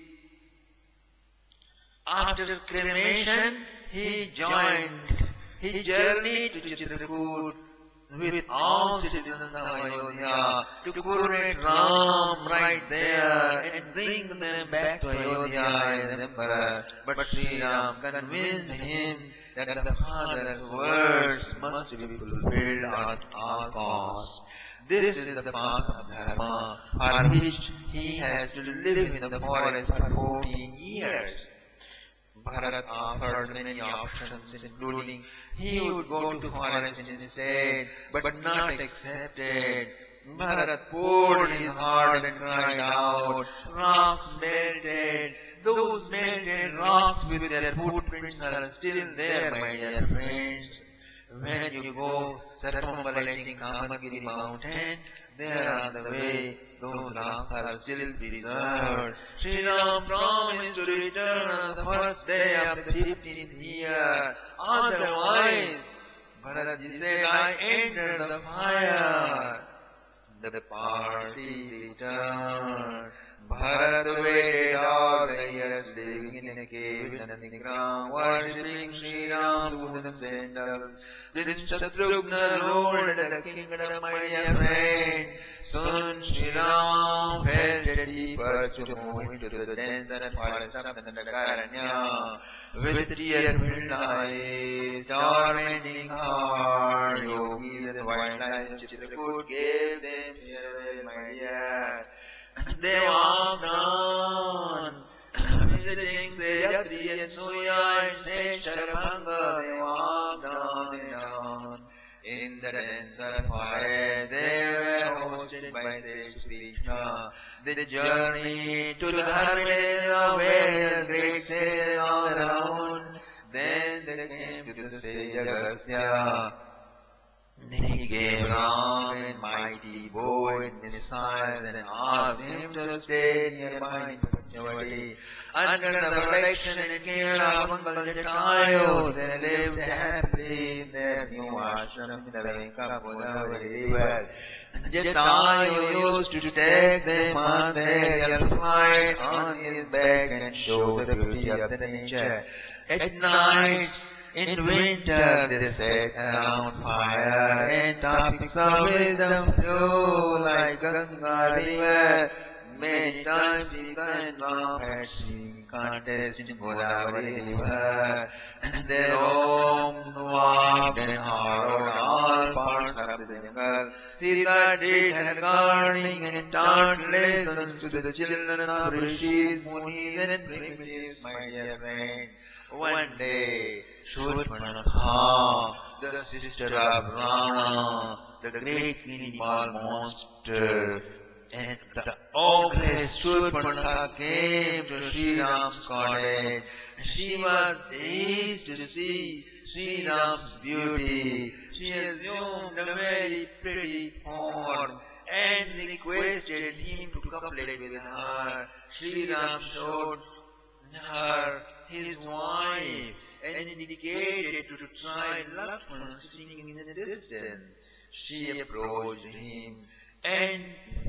After cremation, he journeyed to Chitrakoot with all citizens of Ayodhya to coronate Ram right there and bring them back to Ayodhya as emperor. But Sri Ram convinced him that the Father's words must be fulfilled at all costs. This is the path of Dharma, for which he has to live in the forest for 14 years. Bharat offered many options, including he would go to forest instead, but not accepted. Bharat poured his heart and cried out. Rocks melted. Those melted rocks with their footprints are still there, my dear friends. When you go circumambulating Kamagiri mountain, there on the way, those rocks are still preserved. Sri Ram promised to return on the first day of the 15th year. Otherwise, Bharatji said, I entered the fire. The party returned. Bharat waited all the years living in a cave in the ground, worshipping Sri Ram through the sandals. Prince Shatrugna ruled the kingdom, my dear friend. Soon Sri Ram felt a deep urge to move into the dense and forest of Dandakaranya. With tear-filled eyes, tormenting heart, yogis and wildlife Chitrakoot gave them farewell, my dear. They walked on, visiting Seyadri and Surya and Sesharabhanga. They walked on and on. In the dense forest, they were hosted by Sri Krishna. The journey to the hermitage of various great sages all around. Then they came to the sage Agastya. He gave Ram a mighty bow in his sides and asked him to stay nearby in Pachavati. Under the protection and care of Uncle Jatayu, they lived happily in their new ashram in the bank of Godavari river. Jatayu used to take them on their flight on his back and show the beauty of the nature. At night, in winter, they sat around fire, and topics of wisdom flow like Ganga river. Many times Sita and Ram had seen contests in Godavari river, and they roamed, walked, and harrowed all parts of the jungle. Sita did her gardening and taught lessons to the children of rishis, munis, and primitives, my dear friend. One day, Shurpanakha, the sister of Rana, the great cannibal monster, and the ogress Shurpanakha came to Sri Ram's cottage. She was dazed to see Sri Ram's beauty. She assumed a very pretty form and requested him to copulate with her. Sri Ram showed her his wife and indicated to try Lakshmana sitting in the distance. She approached him and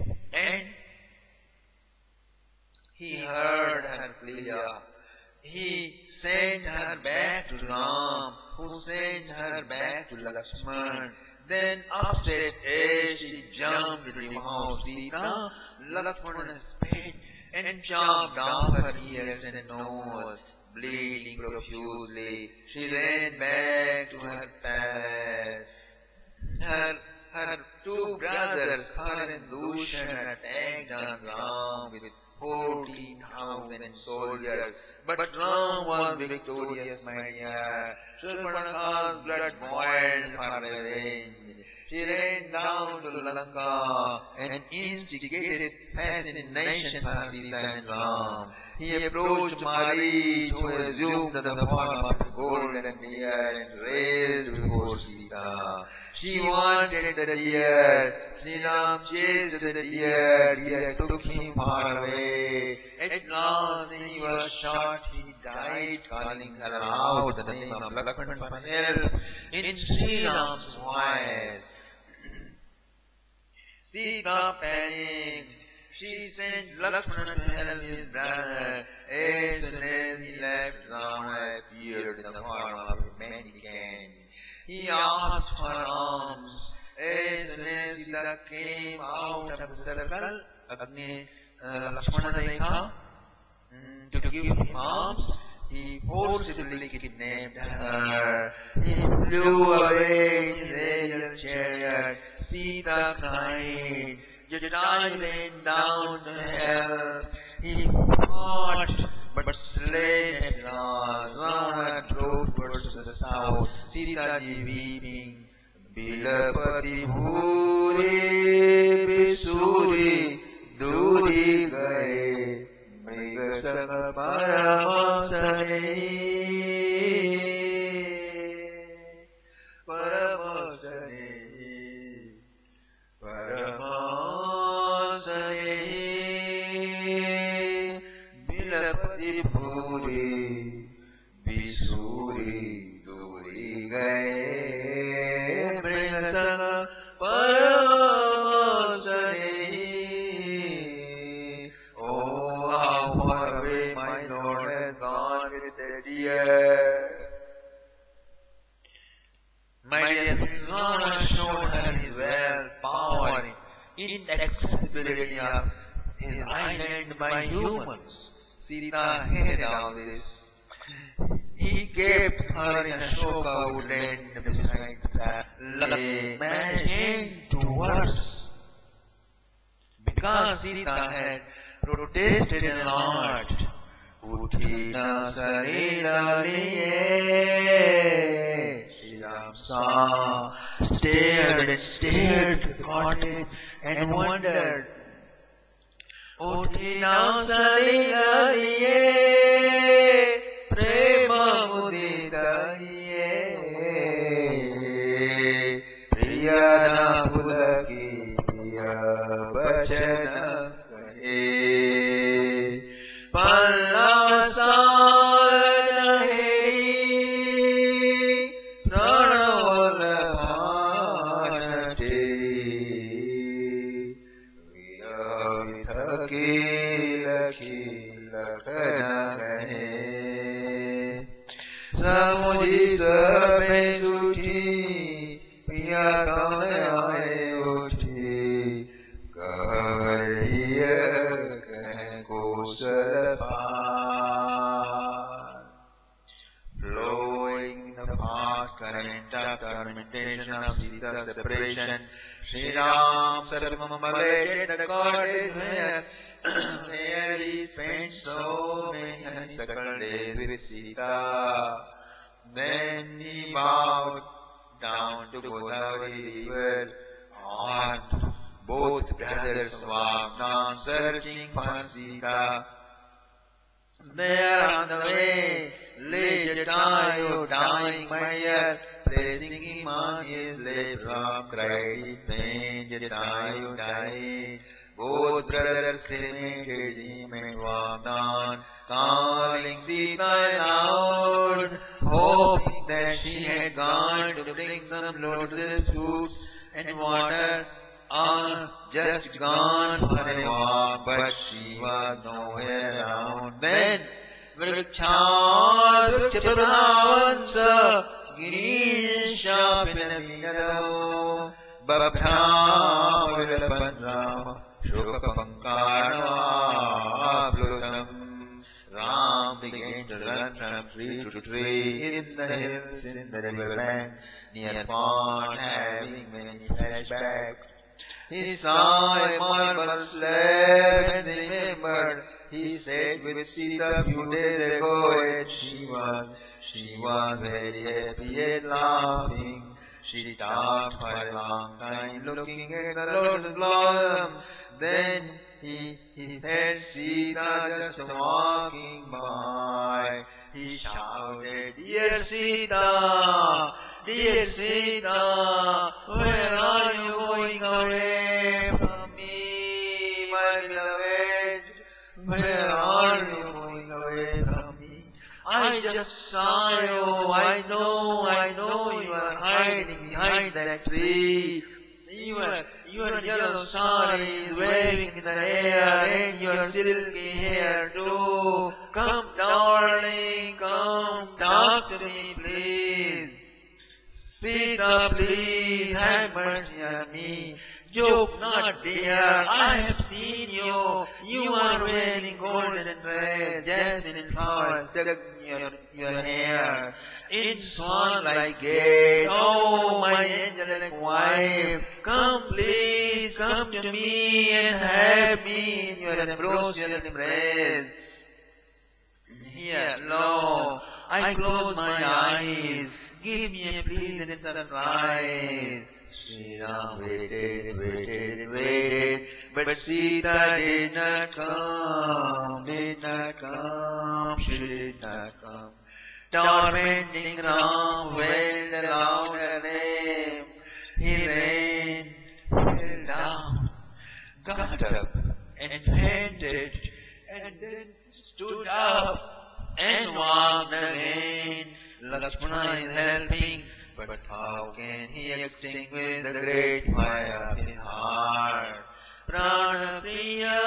he heard her plea. He sent her back to Ram, who sent her back to Lakshman. Then upset as she jumped into the house, Sita, Lakshmana sped and chopped off her ears and nose. Bleeding profusely, she ran back to her palace. Her two brothers, Kar and Dushan, attacked on Ram with 14,000 soldiers. But Ram was victorious, my dear. Shurpanakha's blood boiled for revenge. She ran down to Lanka and instigated assassination for Sita and Ram. He approached Mari, who assumed the form of a golden deer and raised before Sita. She wanted the deer. Sri Ram chased the deer took him far away. At last he was shot. He died, calling aloud the name of Lakshman for help in Sri Ram's voice. Sita panicked. She sent Lakshmana to help his brother. As soon as he left, Rama appeared in the form of a mendicant. He asked for alms. As soon as Sita came out of the circle, Lakshmana Rekha, to give him alms, he forcibly kidnapped her. He flew away in his angel chariot. Sita cried. Jatayu ran down to help. He fought but slain at last. Ravana drove towards the south, Sita ji weeping. Bilapati bhuri bisuri duri gaye, mriga sanga paramasane. Bilapati bhuri bisuri duri gaye, mriga sanga paramasane. Oh, how far away my Lord has gone with the deer. My dear friends, Lord has shown her his wealth, power, inaccessibility of his island by humans. Sita hated all this. He kept her in Ashoka woodland beside the lake, managing to worse. Because Sita had protested a lot. Uthina sarila liye. Saw, stared and stared to the cottage and wondered. Uthina sarila liye, prema mudita liye, priyana pulaki priya bachana kahe, pallasa. Samudhi sabe suthi, piya kamne aaye uthi, kahariya kahe kosala. Flowing the vast current of tormentation of Sita's separation, Sri Ram circumambulated the cottage where he spent so many honeysuckle days with Sita. Then he bowed down to Godavari river, and both brothers walked on searching for Sita. There on the way lay Jatayu, dying Maya, placing him on his left arm, cried in pain, Jatayu died. Both brothers cremated him and walked on, calling Sita aloud, hoping that she had gone to bring some lotus fruits and water, or just gone for a walk, but she was nowhere around. Then Vriksha Vrikshapradhavansa Girisha Pinadiyadav Babhra Vilapan Rama Shokapankarna Plutam. Ram began to run from tree to tree in the hills, in the riverbank, near pond, having many flashbacks. He saw a marble slab and remembered he said with Sita a few days ago, and she was very happy and laughing. She talked for a long time, looking at the lotus blossom. Then he had Sita just walking by. He shouted, "Dear Sita, dear Sita, where are you going away from me, my beloved? Where are you going away from me? I just saw you. I know you are hiding behind that tree. Your yellow sari is waving in the air, and your silky hair too. Come, darling, come, talk to me, please. Sita, please, have mercy on me. Joke not, dear, I have seen you. You are wearing golden dress, jasmine and flowers stuck in your hair. In swan-like gait, oh, my angelic wife, come please, come to me and have me in your ambrosial embrace. here, lo, I close my eyes, give me a pleasant surprise. Sri Ram waited, but Sita did not come, she did not come. Tormenting Ram wailed aloud her name. He ran, fell down, got up and fainted, and then stood up and walked again. Lakshmana is helping, but how can he extinguish the great fire of his heart? Prana Priya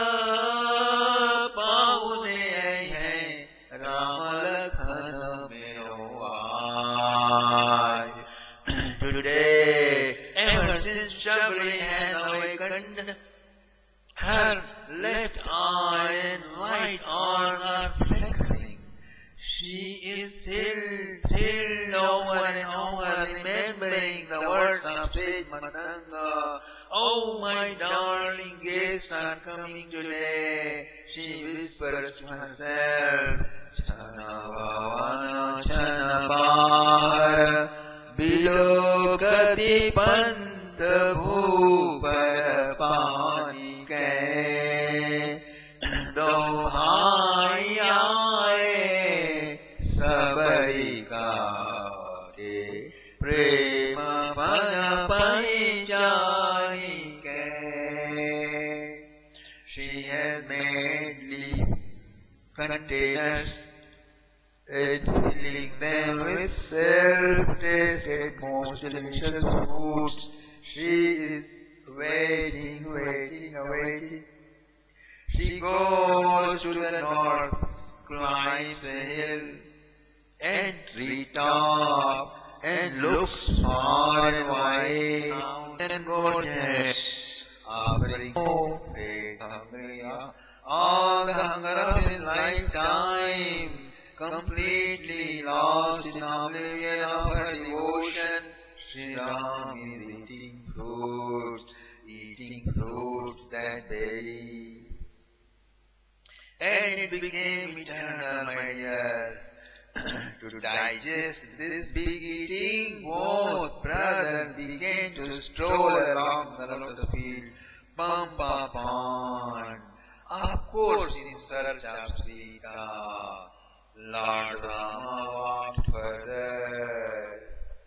Pavune hai Rama Lakhana mero aaj. Today, ever since Shabri has awakened, her left eye and right arm are flickering. She is still over and over remembering the words of Sage Matanga. Oh, my darling guests are coming today. She whispers to herself, Chana Bhavana Chana Bahar Bilokati Panta Bhupar Pani Ke Dohai Aaye Sabai Kare Prema Pana Panijai Ke. She has made leaf containers and filling them with self-tasted most delicious foods. She is waiting. She goes to the north, climbs a hill, and treetop, and looks far and wide, and gorgeous, offering great hunger, all the hunger of his lifetime, completely lost in oblivion of her devotion. Sri Ram is eating fruits that day. And it became eternal, my dear. To digest this big eating, both brothers began to stroll along the lotus field, Pampa Pond, of course in search of Sita. Lord Rama walked further.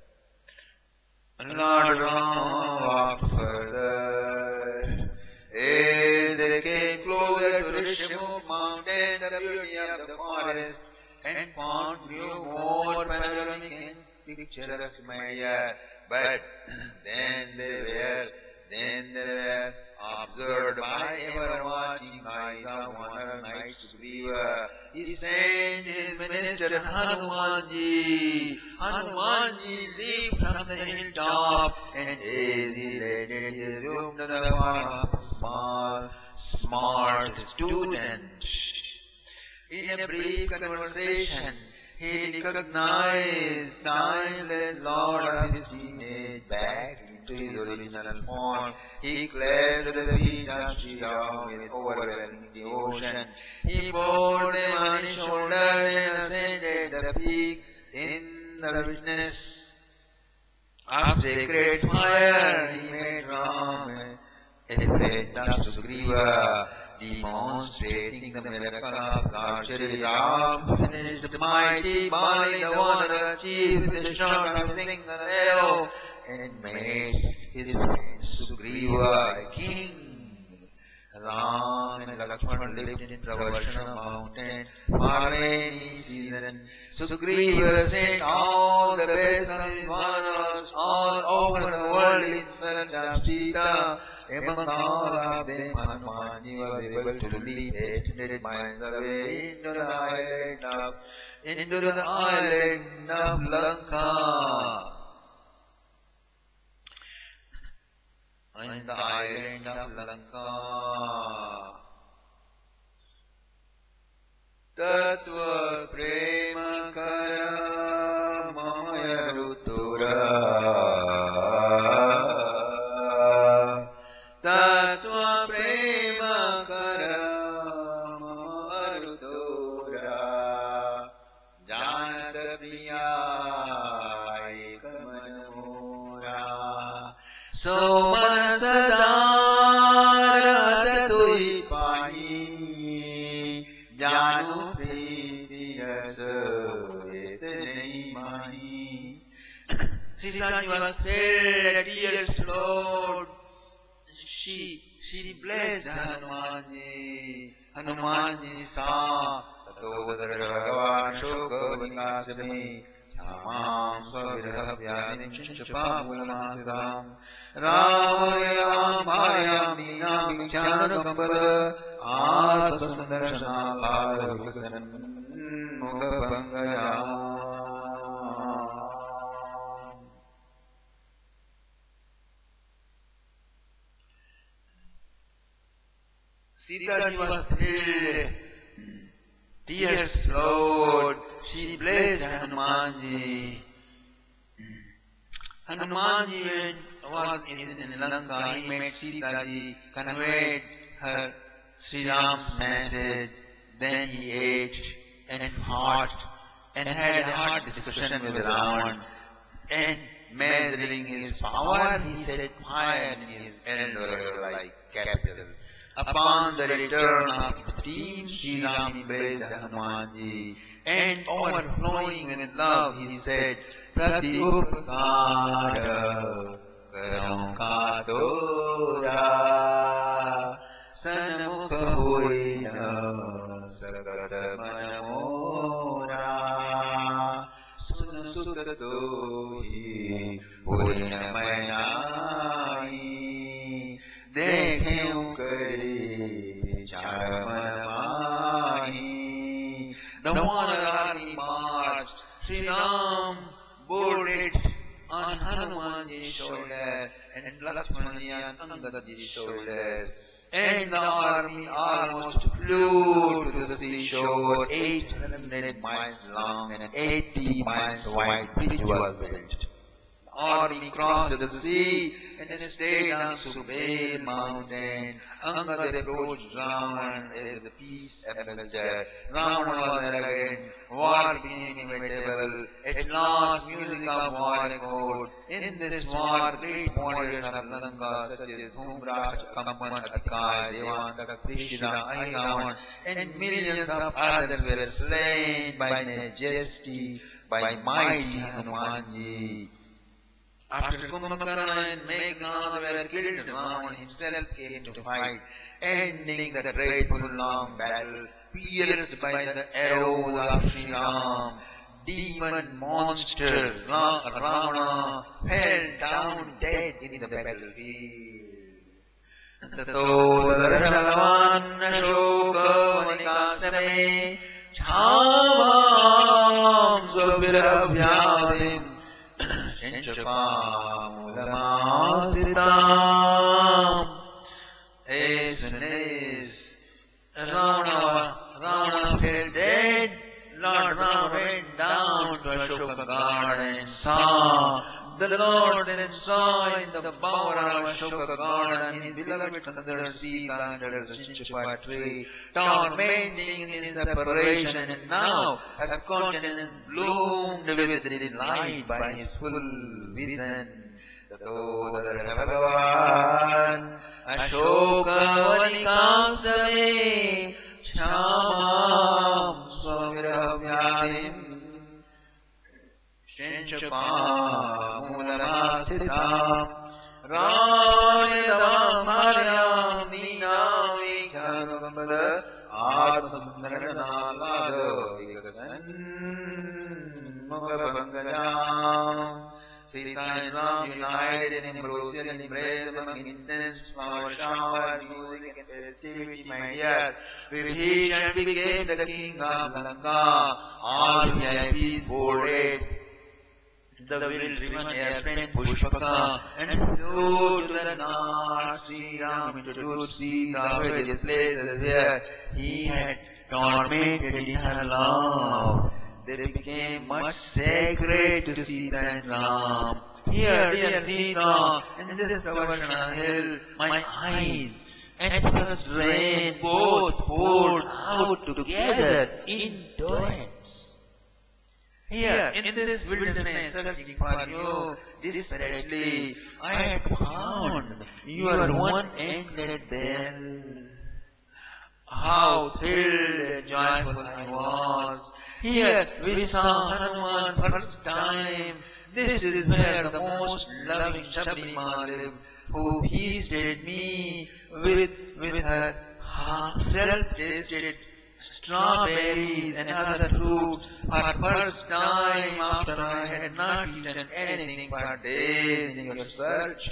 As they came closer to the Shimuk mountain, the beauty of the forest, and found view more panoramic and picturesque, my dear. But then they were observed by ever-watching eyes of one knight Sugriva. He sent his minister Hanumanji. Hanumanji leaped from the hilltop, and as he landed, he zoomed to the form of a smart student. In a brief conversation, he recognized timeless Lord of his image back into his original form. He clasped the feet of Sri Ram with overwhelming devotion. He bore them on his shoulder and ascended the peak in the witness of sacred fire. He made Ram a friend of Sugriva, demonstrating the miracle of Lord Shri Ram, finished the mighty Bali, the warrior chief, with a shot of a single arrow, and made his friend Sugriva a king. Ram and Lakshmana lived in Pravashana mountain for rainy season. Sugriva sent all the best of his warriors all over the world in search of Sita. Among all of them, Hanuman was able to lead 800 miles away into the island of Lanka. In the island of Lanka, Tattva Prema Kara Maya Rutura, Tattva Prema Kara Maya Rutura. was filled, tears flowed. She blessed Hanumanji. Hanumanji saw Tatodara Bhagavan Shoka Vingasami Chamam Swavirabhyanim Chinchapamulamadam Ramaya Mayam Nina Vikhyana Kampada Atmasundarshana Bhagavan Mukha Sita was thrilled, tears flowed, she blessed Hanumanji. Hanumanji was in Lanka, he met Sita ji, conveyed her Sri Ram's message, then he ate and fought and had a hard discussion with Ravan, and measuring his power, he set fire in his elder like capital. Upon the return of the team, Sri Ram embraced Hanumanji, and overflowing with love, he said, Prati Upakara Karam Katora Sanamukha Hoina Sagata Manamora Sunasutadohi Hoina Mayai Dekhe Ukari Charamanamahi. The Vanarani marched. Sri Ram bore it on Hanumanji's shoulder and Lakshmani on Angadaji's shoulder. And the army almost flew to the seashore, 800 miles long and 80 miles wide, which was built. Army crossed the sea and stayed on Subhair mountain. Angad approached Ravan as the peace ambassador. Ravan was arrogant, war became inevitable. At last, music of war echoed. In this war, great warriors of Lanka such as Dhumraj, Kampan, Atikai, Devantaka, Krishna, Airavan, and millions of others were slain by majesty, by mighty Hanumanji. After Kumbhakarna and Meghnad were killed, Ravan himself came to fight, ending the dreadful long battle, pierced by the arrows of Sri Ram. Demon monster Ravana fell down dead in the battlefield. Tatodara Bhagavan Ashoka Vanikasame Chamam Swavirabhyadim Chinchapamulamaasitam. As soon as Ravana fell dead, Lord Ram went down to Ashoka garden and saw the Lord and saw in the bower of Ashoka garden his beloved mother Sita under the Chinchapa tree, tormenting in separation, and now her countenance bloomed with delight by his full vision. Tatodara Bhagavan Ashoka Vanikasame Chamam Swavirabhyadim Chinchapamulamaasitam Rayadamaryam Ninavikhampada Atmasundaranalado Vikasan Mukhabangajam. Sita and Ram united in ambrosial embrace among intense flower shower, music and festivity, my dear. Vibhishan became the king of Lanka. All VIPs boarded the well-driven airplane Pushpaka and flew to the north. Sri Ram introduced Sita with his places where he had tormented in her love. They became much sacred to Sita and Ram. Here, dear Sita, in this Pravashana hill, my eyes and first rain both poured out together in torrents. Here, in this wilderness, searching for you desperately, I had found your one-ended bell. How thrilled and joyful I was. Here we saw Hanuman first time, this is where the most loving Shabdima lived, who feasted me with her self-tasted strawberries and other fruits for first time after I had not eaten anything for days in your search.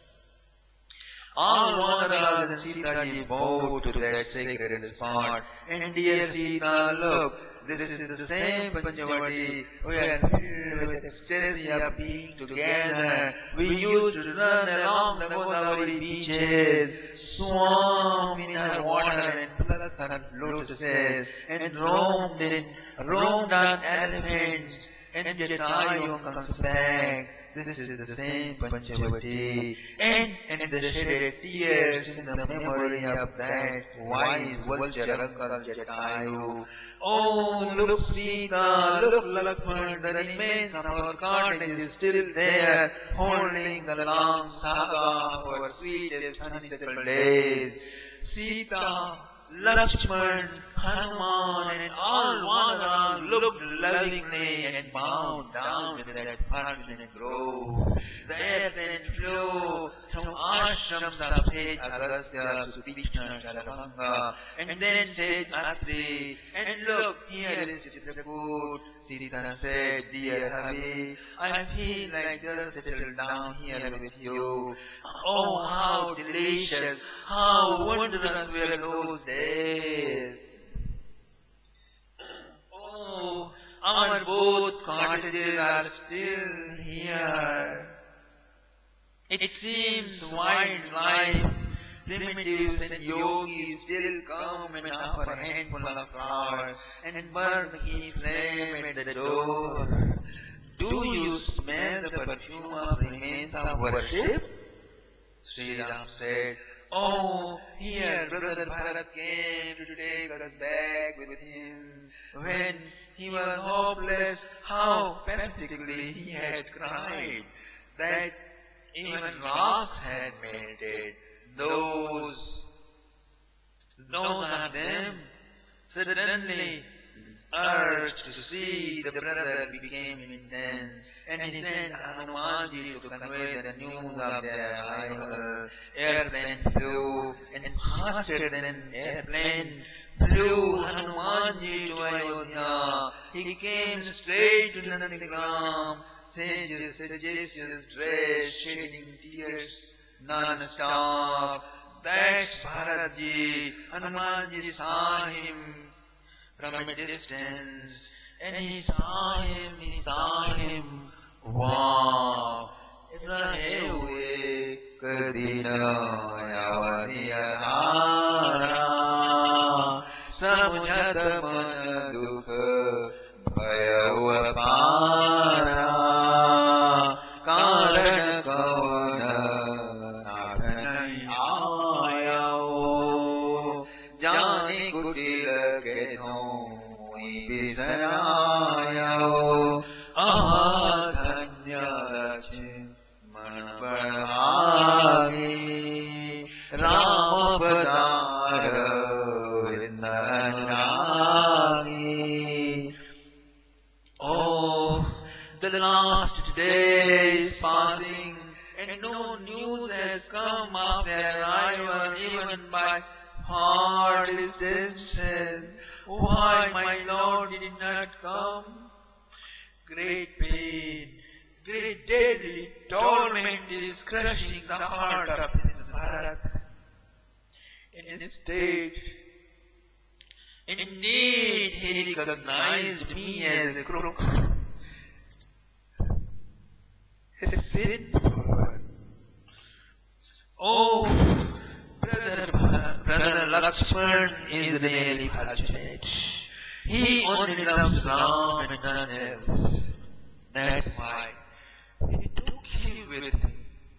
All wanderers and Sitaji bowed to that sacred spot. And dear Sita, look, this is the same Panchavati we are filled with ecstasy of being together. We used to run along the Godavari beaches, swam in her water and pluck her lotuses, and roamed on elephants, and Jatayu comes back. This is the same Panchavati, and the shedded tears in the memory of that wise vulture uncle Jatayu. Oh, look Sita, look Lakshman, the remains of our garden is still there, holding the long saga of our sweetest honeysuckle days. Sita, Lakshman, Hanuman, and all wanderers looked lovingly and bowed down to that fortunate grove. The airplane flew from ashrams of Sage Agastya to Krishna Shalavanga, and then Sage Atri, and look, here is Chitrakoot. Sita said, dear hubby, I feel like just settled down here with you. Oh, how delicious, how wondrous were those days. Oh, our both cottages are still here. It seems wildlife, primitives and yogis still come and offer a handful of flowers and burn the key flame at the door. Do you smell the perfume of remains of worship? Sri Ram said, oh, here Brother Bharat came to take us back with him. When he was hopeless, how pathetically he had cried, that even rocks had melted. Those of them suddenly urged to see the brother became intense, and he sent Hanumanji to convey the news of their arrival. Airplane flew, and faster than airplane flew Hanumanji to Ayodhya. He came straight to Nandigram, sage's dress, shedding tears non-stop. That's Bharatji. Hanumanji saw him from a distance, and he saw him. Wow! Rahe hue kadina yavadiya dhara, samujhat man dukh bhaya hua para, karan kavana nathani aayao, jani kutil ke dhooi bisarayao, ahadhanya lakshman badhagi, Ram padara vrindanagi. Oh, the last day is passing, and no news has come of their arrival even by far distances. Why my Lord did not come? Great pain, great deadly torment is crushing the heart of Bharat. Indeed, he recognized me as a crook, a sinful one. Oh, Brother Lakshman is really fortunate. He only loves Ram and none else. That's why he took him with him.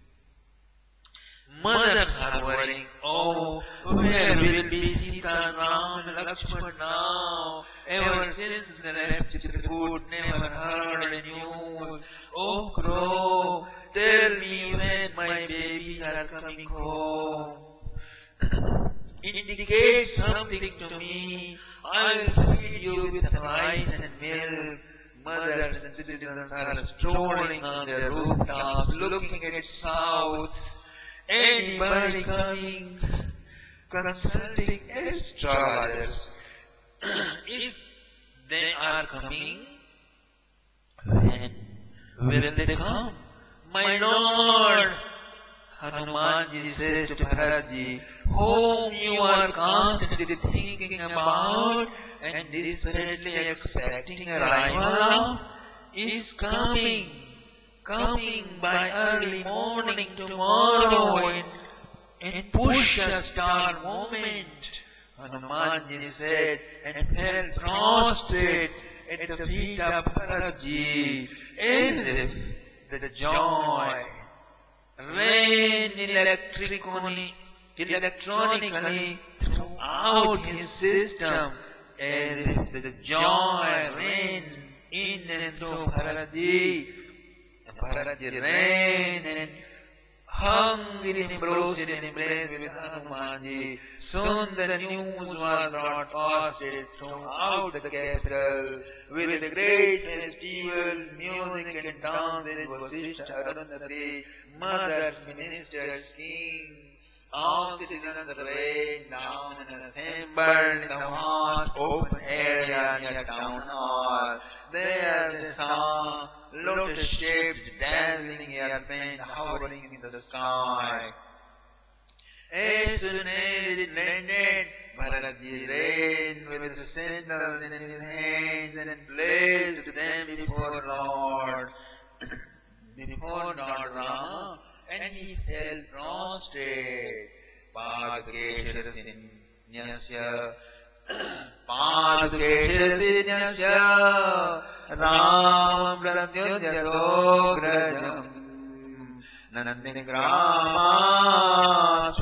Mothers are worrying, oh, where will be Sita, Ram and Lakshman now? Ever since they left Chitrakoot, never heard a news. Oh, Crow, tell me when my babies are coming home. Indicate something to me. I'll feed you with rice and milk. mothers and citizens are strolling on their rooftops, looking at south. Anybody coming, consulting astrologers. If they are coming, when will they come? My Lord, Hanumanji says to Bharatji, whom you are constantly thinking about and desperately expecting arrival of, is coming by early morning tomorrow in Pushya star moment. Hanumanji said and fell prostrate at the feet of Bharatji, as if the joy ran electronically throughout his system, as if the joy ran in and through Bharatji. Bharatji ran and hung in embrace with Hanumanji. Soon the news was broadcasted throughout the capital, with a great festival, music and dances, Vasishtha, Arundhati, mothers, ministers, kings, all citizens rained down and assembled in the vast open area near town hall. There they saw lotus-shaped dazzling airplane hovering in the sky. As soon as it landed, Bharatji ran with the sandals in his hands and placed them before Lord Rama, and he fell prostrate. Padukeshirasinyasya Ram Pratyudhyatograjam Nandini Grama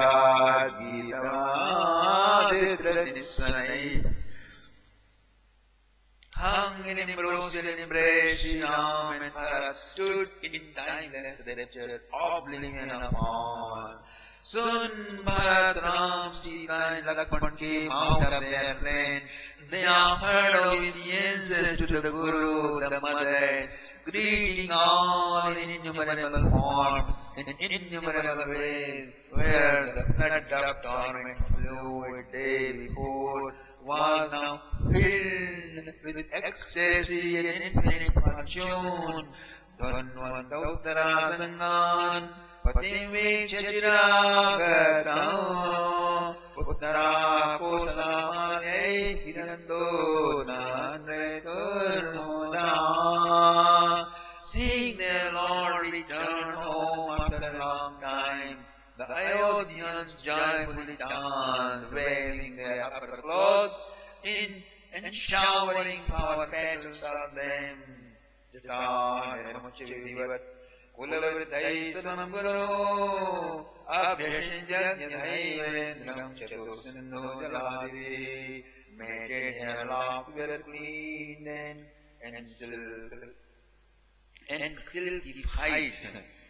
Sushviragitavaditra hung in embrace Shri Ram and Bharat stood in timeless rapture, oblivion of all. Soon Bharat, Ram, Sita and Lakshman came out of their plane. They offered obeisances to the Guru, the Mother, greeting all in innumerable forms, in innumerable ways, where the flood of torment flew a day before was now filled with ecstasy and infinite fortune. Dhanvantauttarasangan patimvikshachiragatam uttara kosalamane hirando nanreturmoda. Seeing their Lord return home after a long time, the Ayodhyans joyfully danced, waving their upper clothes and showering flower petals on them. Jatanemuchivivat kulavritai sadanam guru abhyashinjanyadhaivendram chatusindhu jaladivi. Made their locks were clean and silky white,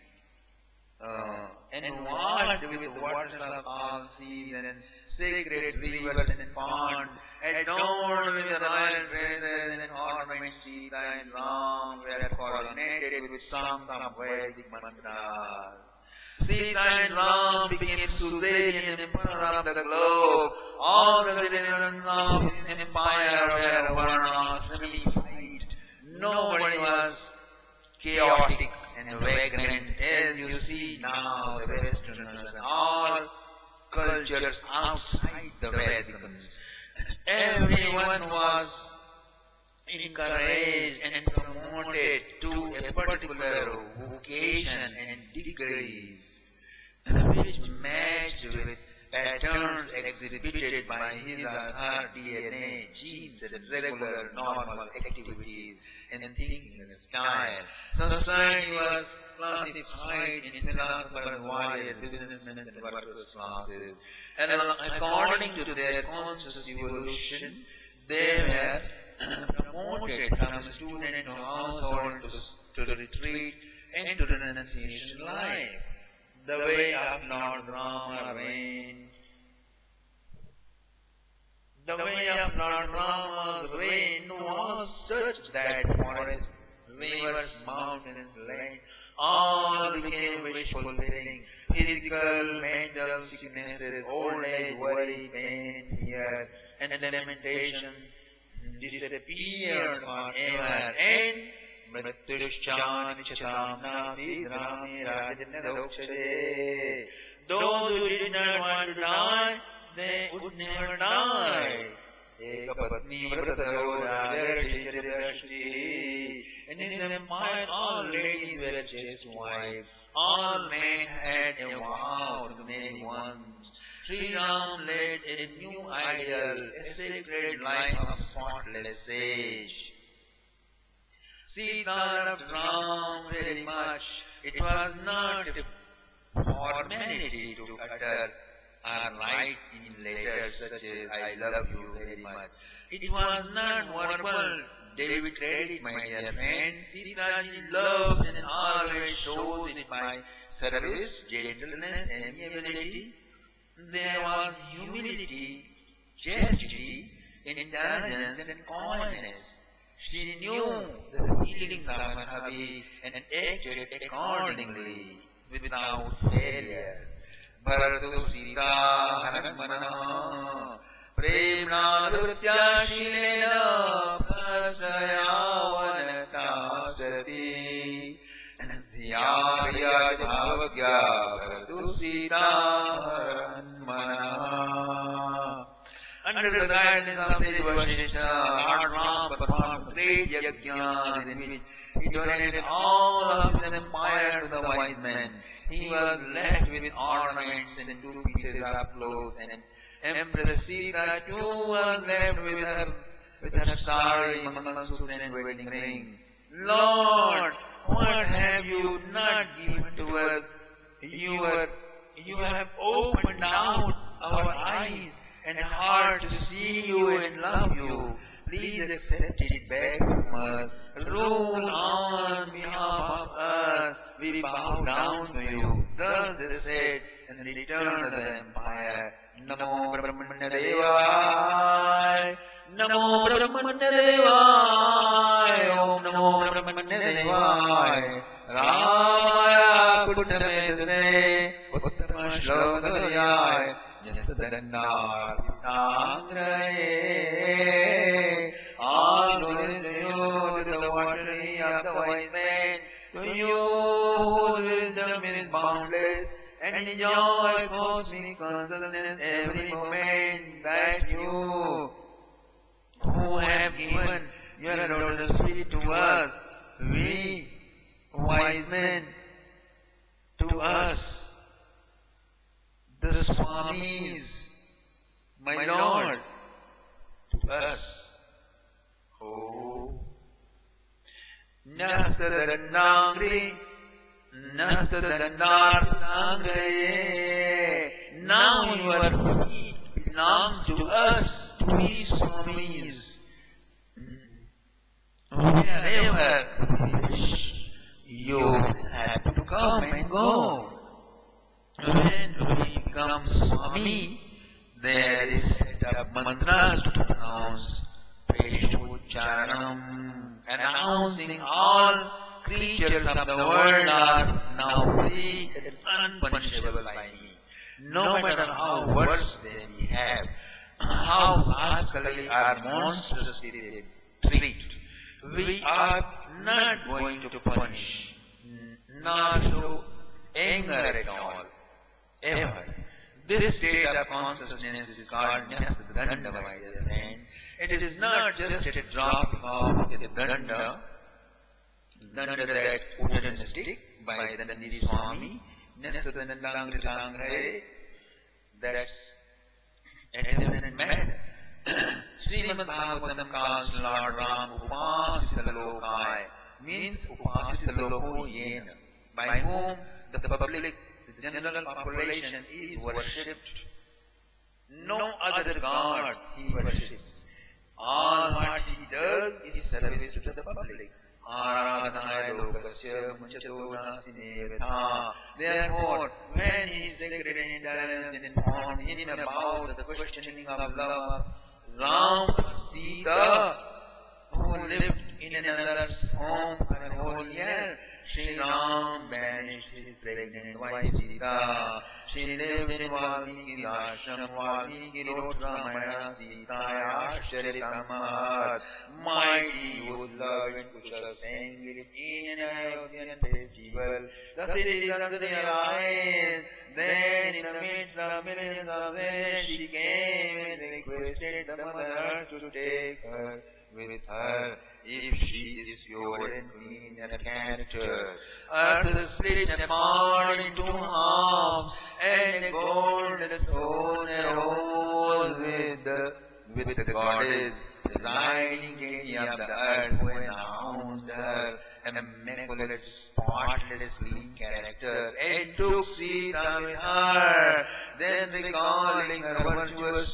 and washed with waters of all seas and sacred rivers and ponds, adorned with royal dresses and ornaments. Sita and Ram were coronated with songs of Vedic mantras. Sita and Ram became Suzerian emperor of the globe. All the citizens of his empire were varnaasrami fight. Nobody was chaotic and vagrant as you see now the Westerners and all cultures outside the Vatican. Everyone was encouraged and promoted to a particular vocation and degrees, which matched with patterns exhibited by his or her DNA, genes, and regular normal activities and thinking style. Society was classified in philosophers, warriors, businessmen, and workers' classes. And according to their conscious evolution, they were promoted from student to household to the retreat and to the renunciation life. The way of Lord Rama reigned. The way of Lord Rama, the way into was such that forest, rivers, mountains, land, all became wish-fulfilling. Physical, mental sicknesses, old age, worry, pain, fear, and lamentation disappeared forever. And Mrityushchan Chatamna Siddhami Rajanadoksade. Those who did not want to die, they would never die. Ekapatni Vrataro Rajarishri. And in the empire, all ladies were just wives. All men had a vow to many ones. Sri Ram led a new ideal, a sacred life of spotless sage. Sita loved Ram very much. It was not a formality to utter or write in letters such as I love you very much. It was not verbal. David read it, my dear friend. Sitaji loved and always shows it by service, gentleness, amiability. There was humility, chastity, intelligence, and kindness. She knew the feelings of her hubby and acted accordingly without failure. Bharatu Sita Haranmana Premna Nrutyashilena Prasayavanata Sati Dhyarya Bhavagya Bharatu Sita Haranmana. Under the guidance of this Vasishtha, Lord Ram performed great yajnas in which he donated all of his empire to the wise men. He was left with ornaments and 2 pieces of clothes, and Empress Sita too was left with her sari, mangalsutra, and wedding ring. Lord, what have you not given to us? You have opened out our eyes and heart to see you and love you. Please accept it back from us. Rule on behalf of us. We bow down to you. Thus they said, and returned to the empire. Namo Brahmanya Devaya. Namo Brahmanya Devaya. Om Namo Brahmanya Devaya. Ramaya Kuttamedane. Uttama Shlokadayaya. All glory to you, to the watering of the wise men, to you whose wisdom is boundless, and joy cosmic consciousness every moment, that you who have given your lotus feet to us, we wise men, to us, the Swamis, my Lord, to us. Oh, Nastadanangri, Nastadanangri. Now your feet belongs to us, to we Swamis. Wherever you have to come and go. When we become Swami, there is set up mantras to pronounce, Peshucharanam, announcing all creatures of the world are now free and unpunishable by me. No matter how worse they behave, how rascally or monstrously they treat, we are not going to punish, nor show anger at all. Ever. This state of consciousness is called Nyastadanda, my dear friend. It is not just a drop of the danda that wooden stick by the Nandi Swami, Nyastadandangri, that's a different matter. Srimad Bhagavatam calls Lord Ram Upasita Lokai, means Upasita Loko Yena, by whom the public, the general population is worshipped. No other god he worships. All what he does is service to the public. Therefore, when his secretary intelligence informed him about the questioning of love, Ram Sita, who lived in another's home for a whole year. Sri Ram banished his pregnant wife Sita. She lived in Valmiki's ashram. Valmiki wrote Ramayana Sitaya Charitammahat. Mighty was love and Kushal sang it in an Ayodhyan festival. The citizens realized. Then in the midst of millions of them, she came and requested the mother to take her with her, if she is pure and clean of character. Earth split apart into halves, and a golden throne arose with the goddess residing in the earth, who announced her immaculate, spotlessly character, and took Sita with her. Then recalling her virtues,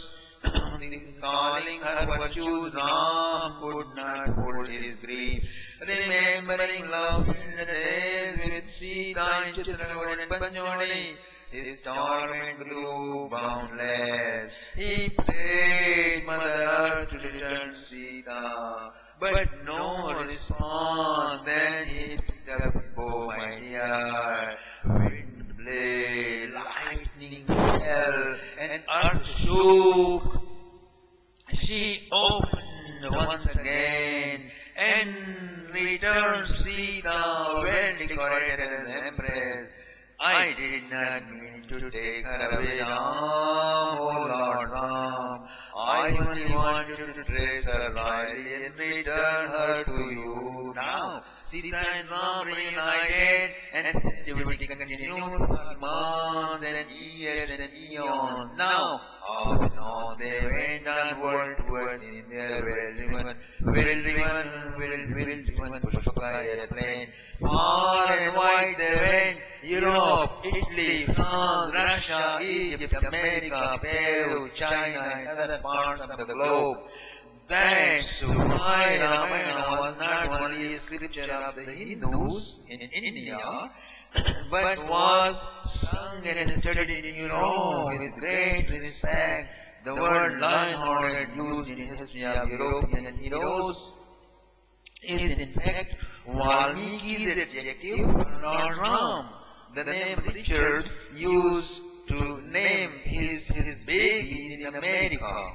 Ram could not hold his grief. Remembering love in the days with Sita in Chitrakoot and Panjwani, his torment grew boundless. He prayed Mother Earth to return Sita, but no response. Then he picked up his bow, my dear. Wind blew, lightning fell, and earth shook. She opened once again and returned Sita, well decorated as empress. I did not mean to take her away, Ram, oh Lord Ram. I only wanted to dress her royally and return her to you. Now, Sita and Ram reunited, and activity continued for months and years and eons. Now, off and on they went onward towards in their well-driven Pushpaka airplane. Far and wide they went, Europe, Italy, France, Russia, Egypt, America, Peru, China, and other parts of the globe. That's why Ramayana was not only a scripture of the Hindus in India, but was sung and studied in Europe with great respect. The word lion-hearted used in the history of European heroes is in fact Valmiki's adjective for Lord Ram. The name Richard used to name his baby in America.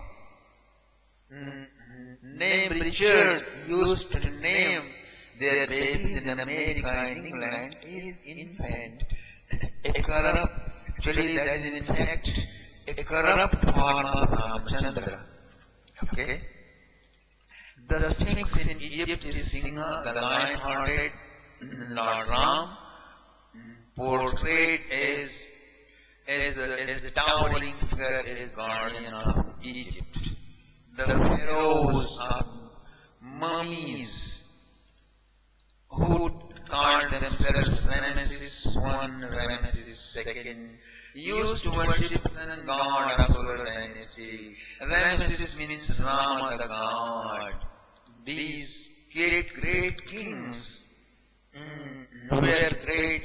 Name Richard used to name their babies in America and England is infant. A corrupt, actually that is in fact a corrupt form of Ramchandra. Okay? The Sphinx in Egypt is Singha, the lion-hearted Lord Ram, portrayed as a towering figure, as guardian of Egypt. The pharaohs of mummies who called themselves Ramesses I, Ramesses II, used to worship the sun god of our dynasty. Ramesses means Rama the god. These great kings were great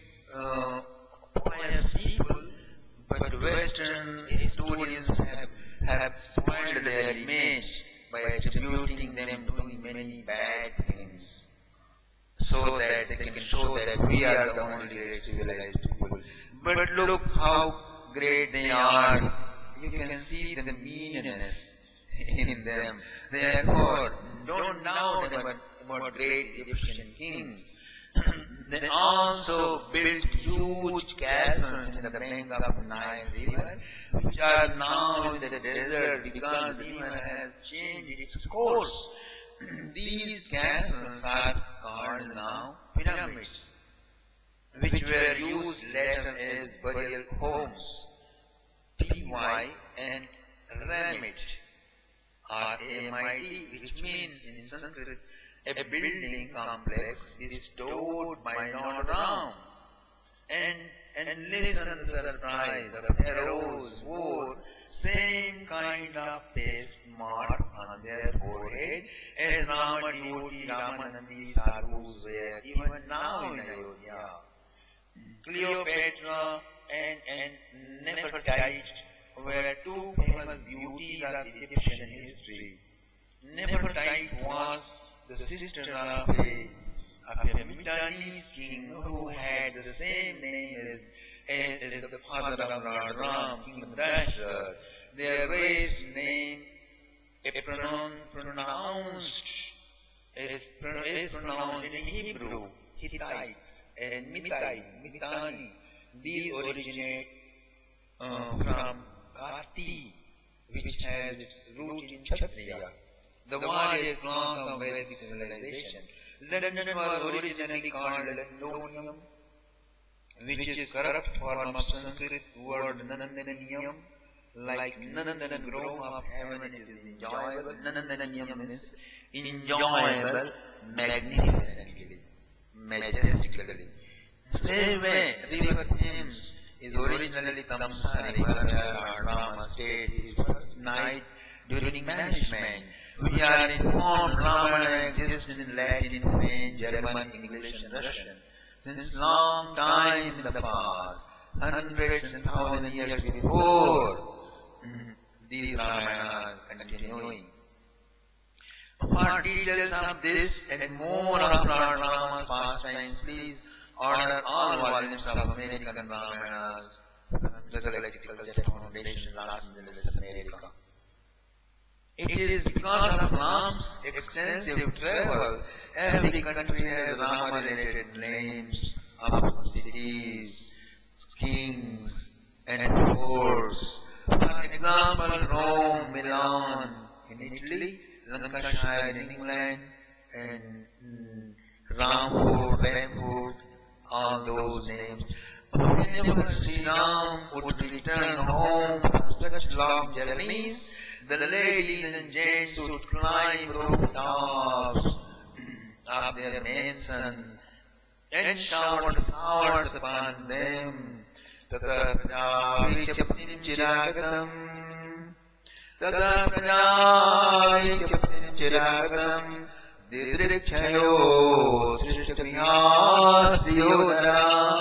pious people, but Western historians have spoiled their image by attributing them to many bad things, so that they can show that we are the only great civilized people. But look how great they are. You can see the meanness in them. Therefore, don't doubt about great Egyptian kings. They also built huge castles in the bank of the Nile River, which are now in the desert because the river has changed its course. These castles are called now pyramids, which were used later as burial homes. Py and Ramit are MIT, which means in Sanskrit a building complex bestowed by Lord Ram. And listen to the surprise, the pharaohs wore same kind of paste mark on their forehead as Rama devotee Ramanandi sadhus wear even now in Ayodhya. Cleopatra and Nefertiti were two famous beauties beauties of Egyptian history. Nefertiti was the sister of a Mitanese king who had the same name as the father of Lord Ram, King of Dashrath. Their race name is pronounced in Hebrew, Hittite, and Mitanni. These originate from Kati, which has its root in Kshatriya, the warrior class of Vedic civilization. London was originally called Londonium, which is corrupt form of Sanskrit word Nandaniyam, like Nandan grove of heaven is enjoyable. Nandaniyam means enjoyable magnificently, majestically. Same way, river Thames is originally Tamsa river, where Lord Rama stayed his first night during banishment. We are informed Ramana exists in Latin, French, German, English and Russian since long time in the past, hundreds and thousands of years before these Ramayanas continuing. For details of this and more of Lord Rama's pastimes, please order all volumes of American Ramayanas from the Galactic Culture Foundation, Los Angeles, America. It is because of Ram's extensive travel, every country has Rama-related names of cities, kings, and forts. For example, Rome, Milan in Italy, Lancashire in England, and Rampur, all those names. Whenever Sri Ram would return home from such long journeys, the ladies and gents would climb rooftops of their mansion and shower flowers upon them. Tata prajavichaptim chiragatam, Tata prajavichaptim chiragatam, Didrikshayo Srishtakriyastriyodara,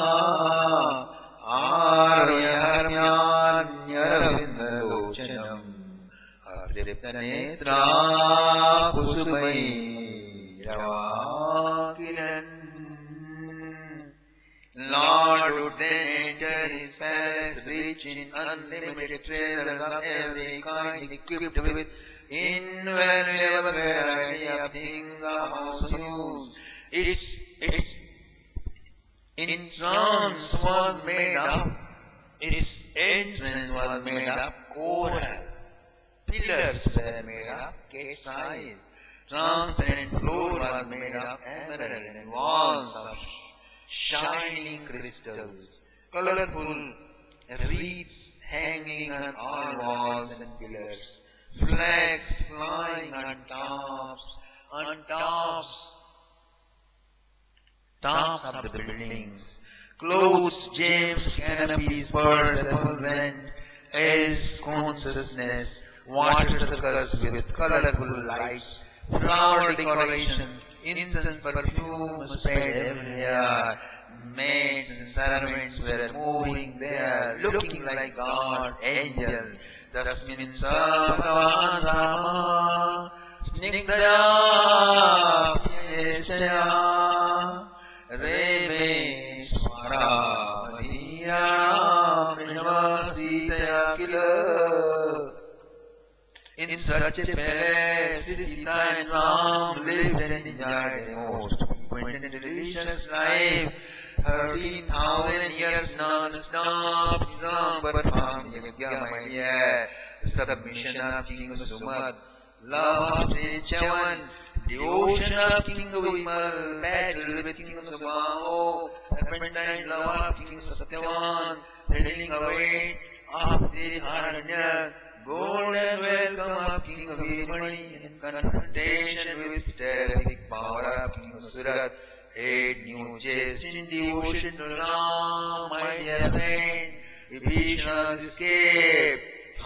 Aryaharmyanyaravindarochanam, Triptanetra Kusumai Ravakiran. Lord would then enter his palace, rich in unlimited treasures of every kind, equipped with invaluable variety of things of house use. Its entrance was made of coral. Pillars were made of case eyes. Transparent floor was made of emerald, and walls of shining crystals. Colorful wreaths hanging on all walls and pillars. Flags flying on tops of the buildings. Clothes, gems, canopies, pearls, apples, and as consciousness. Water circles with colorful lights, flower decorations, incense perfume spread everywhere. Maids and servants were moving there, looking like God, angels. Tasmin Savavan Rama Snigdaya Pyeshaya Reme Swara Mahiyana Pranavasitaya Kila. In such a palace, Sita and Ram lived and enjoyed a most frequent and delicious life. 13,000 years non-stop, Ram performed Yajna, my dear, the submission of King Sumad, love of Chavan, devotion of King Vimal, battle with King Subhaho, serpentine love of King Satyavan, heading away of the Haranya, golden welcome of King Virmani, in confrontation with terrific power of King Surat, 8 new chased in devotion to Ram, my dear friend, Vibhishana's escape,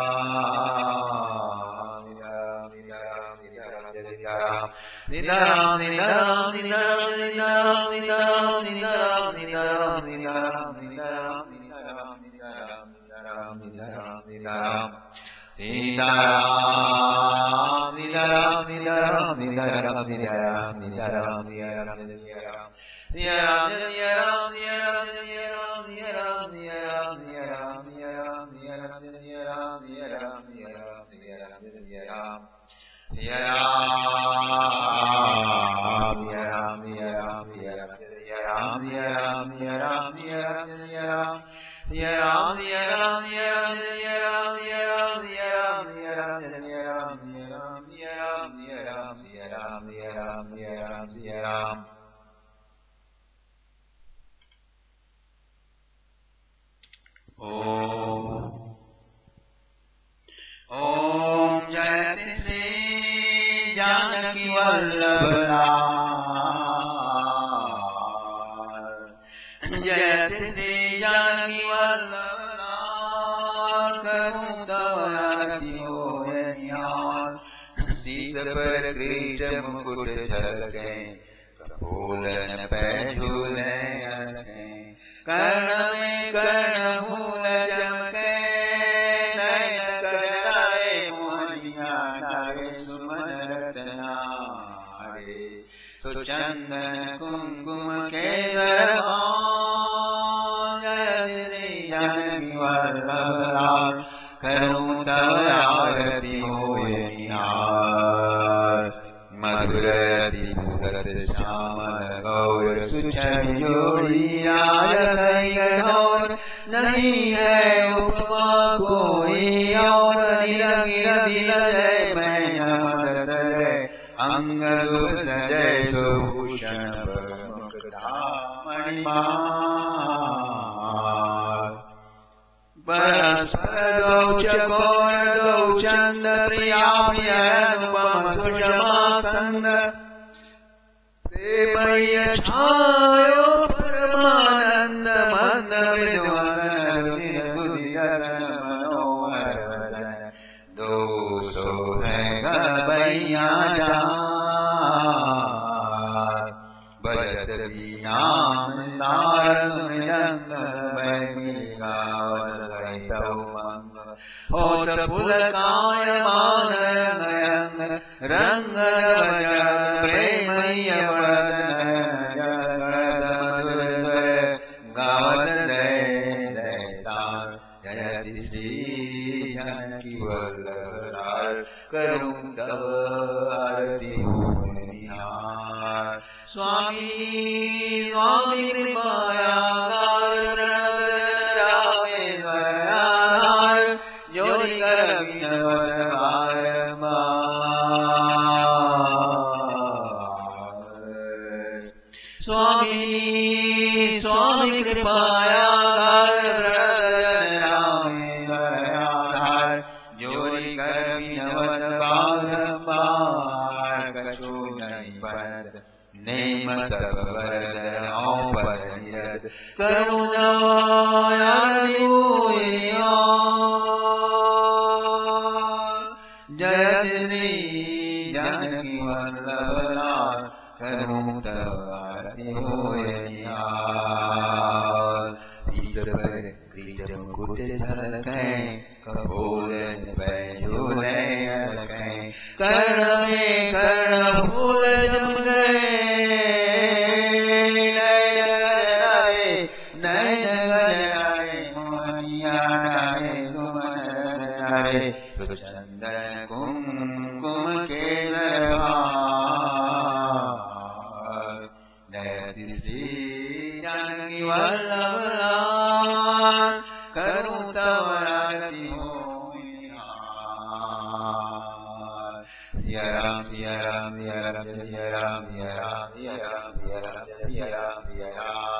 Devayachayo नाम तारक मृदंग बैमी गावत गैतौ मंग होत पुलकाय मान नयंग रंग बजा प्रेमय वर्धन जगत मधुर गावत जय जयतार जयति श्री जानकी वल्लभ लाल करूं तब आरती निहार स्वामी स्वामी कृपया रामेश्वर जोरी कर विनवत स्वामी स्वामी कृपया रामेश्वर जोरी कर विनवत बारंबार कछु नहीं परत नेमत वरदन औपनिरत करुणायानि भूया जय श्री जानकी वल्लभ लाल करूं तब आरती होए निहाल भीतर पर क्रीड मुकुट झलकें कपोल बैजूले अलकें कर्ण में कर्ण फूल जम गए नयन गजराए मोहनिया डाले सुमन डाले चंदन कुमकुम के दरबार जयति श्री जानकी वल्लभ लाल करूं तब आरती होए निहाल सिया राम सिया राम सिया राम सिया राम सिया राम सिया राम सिया राम सिया राम सिया राम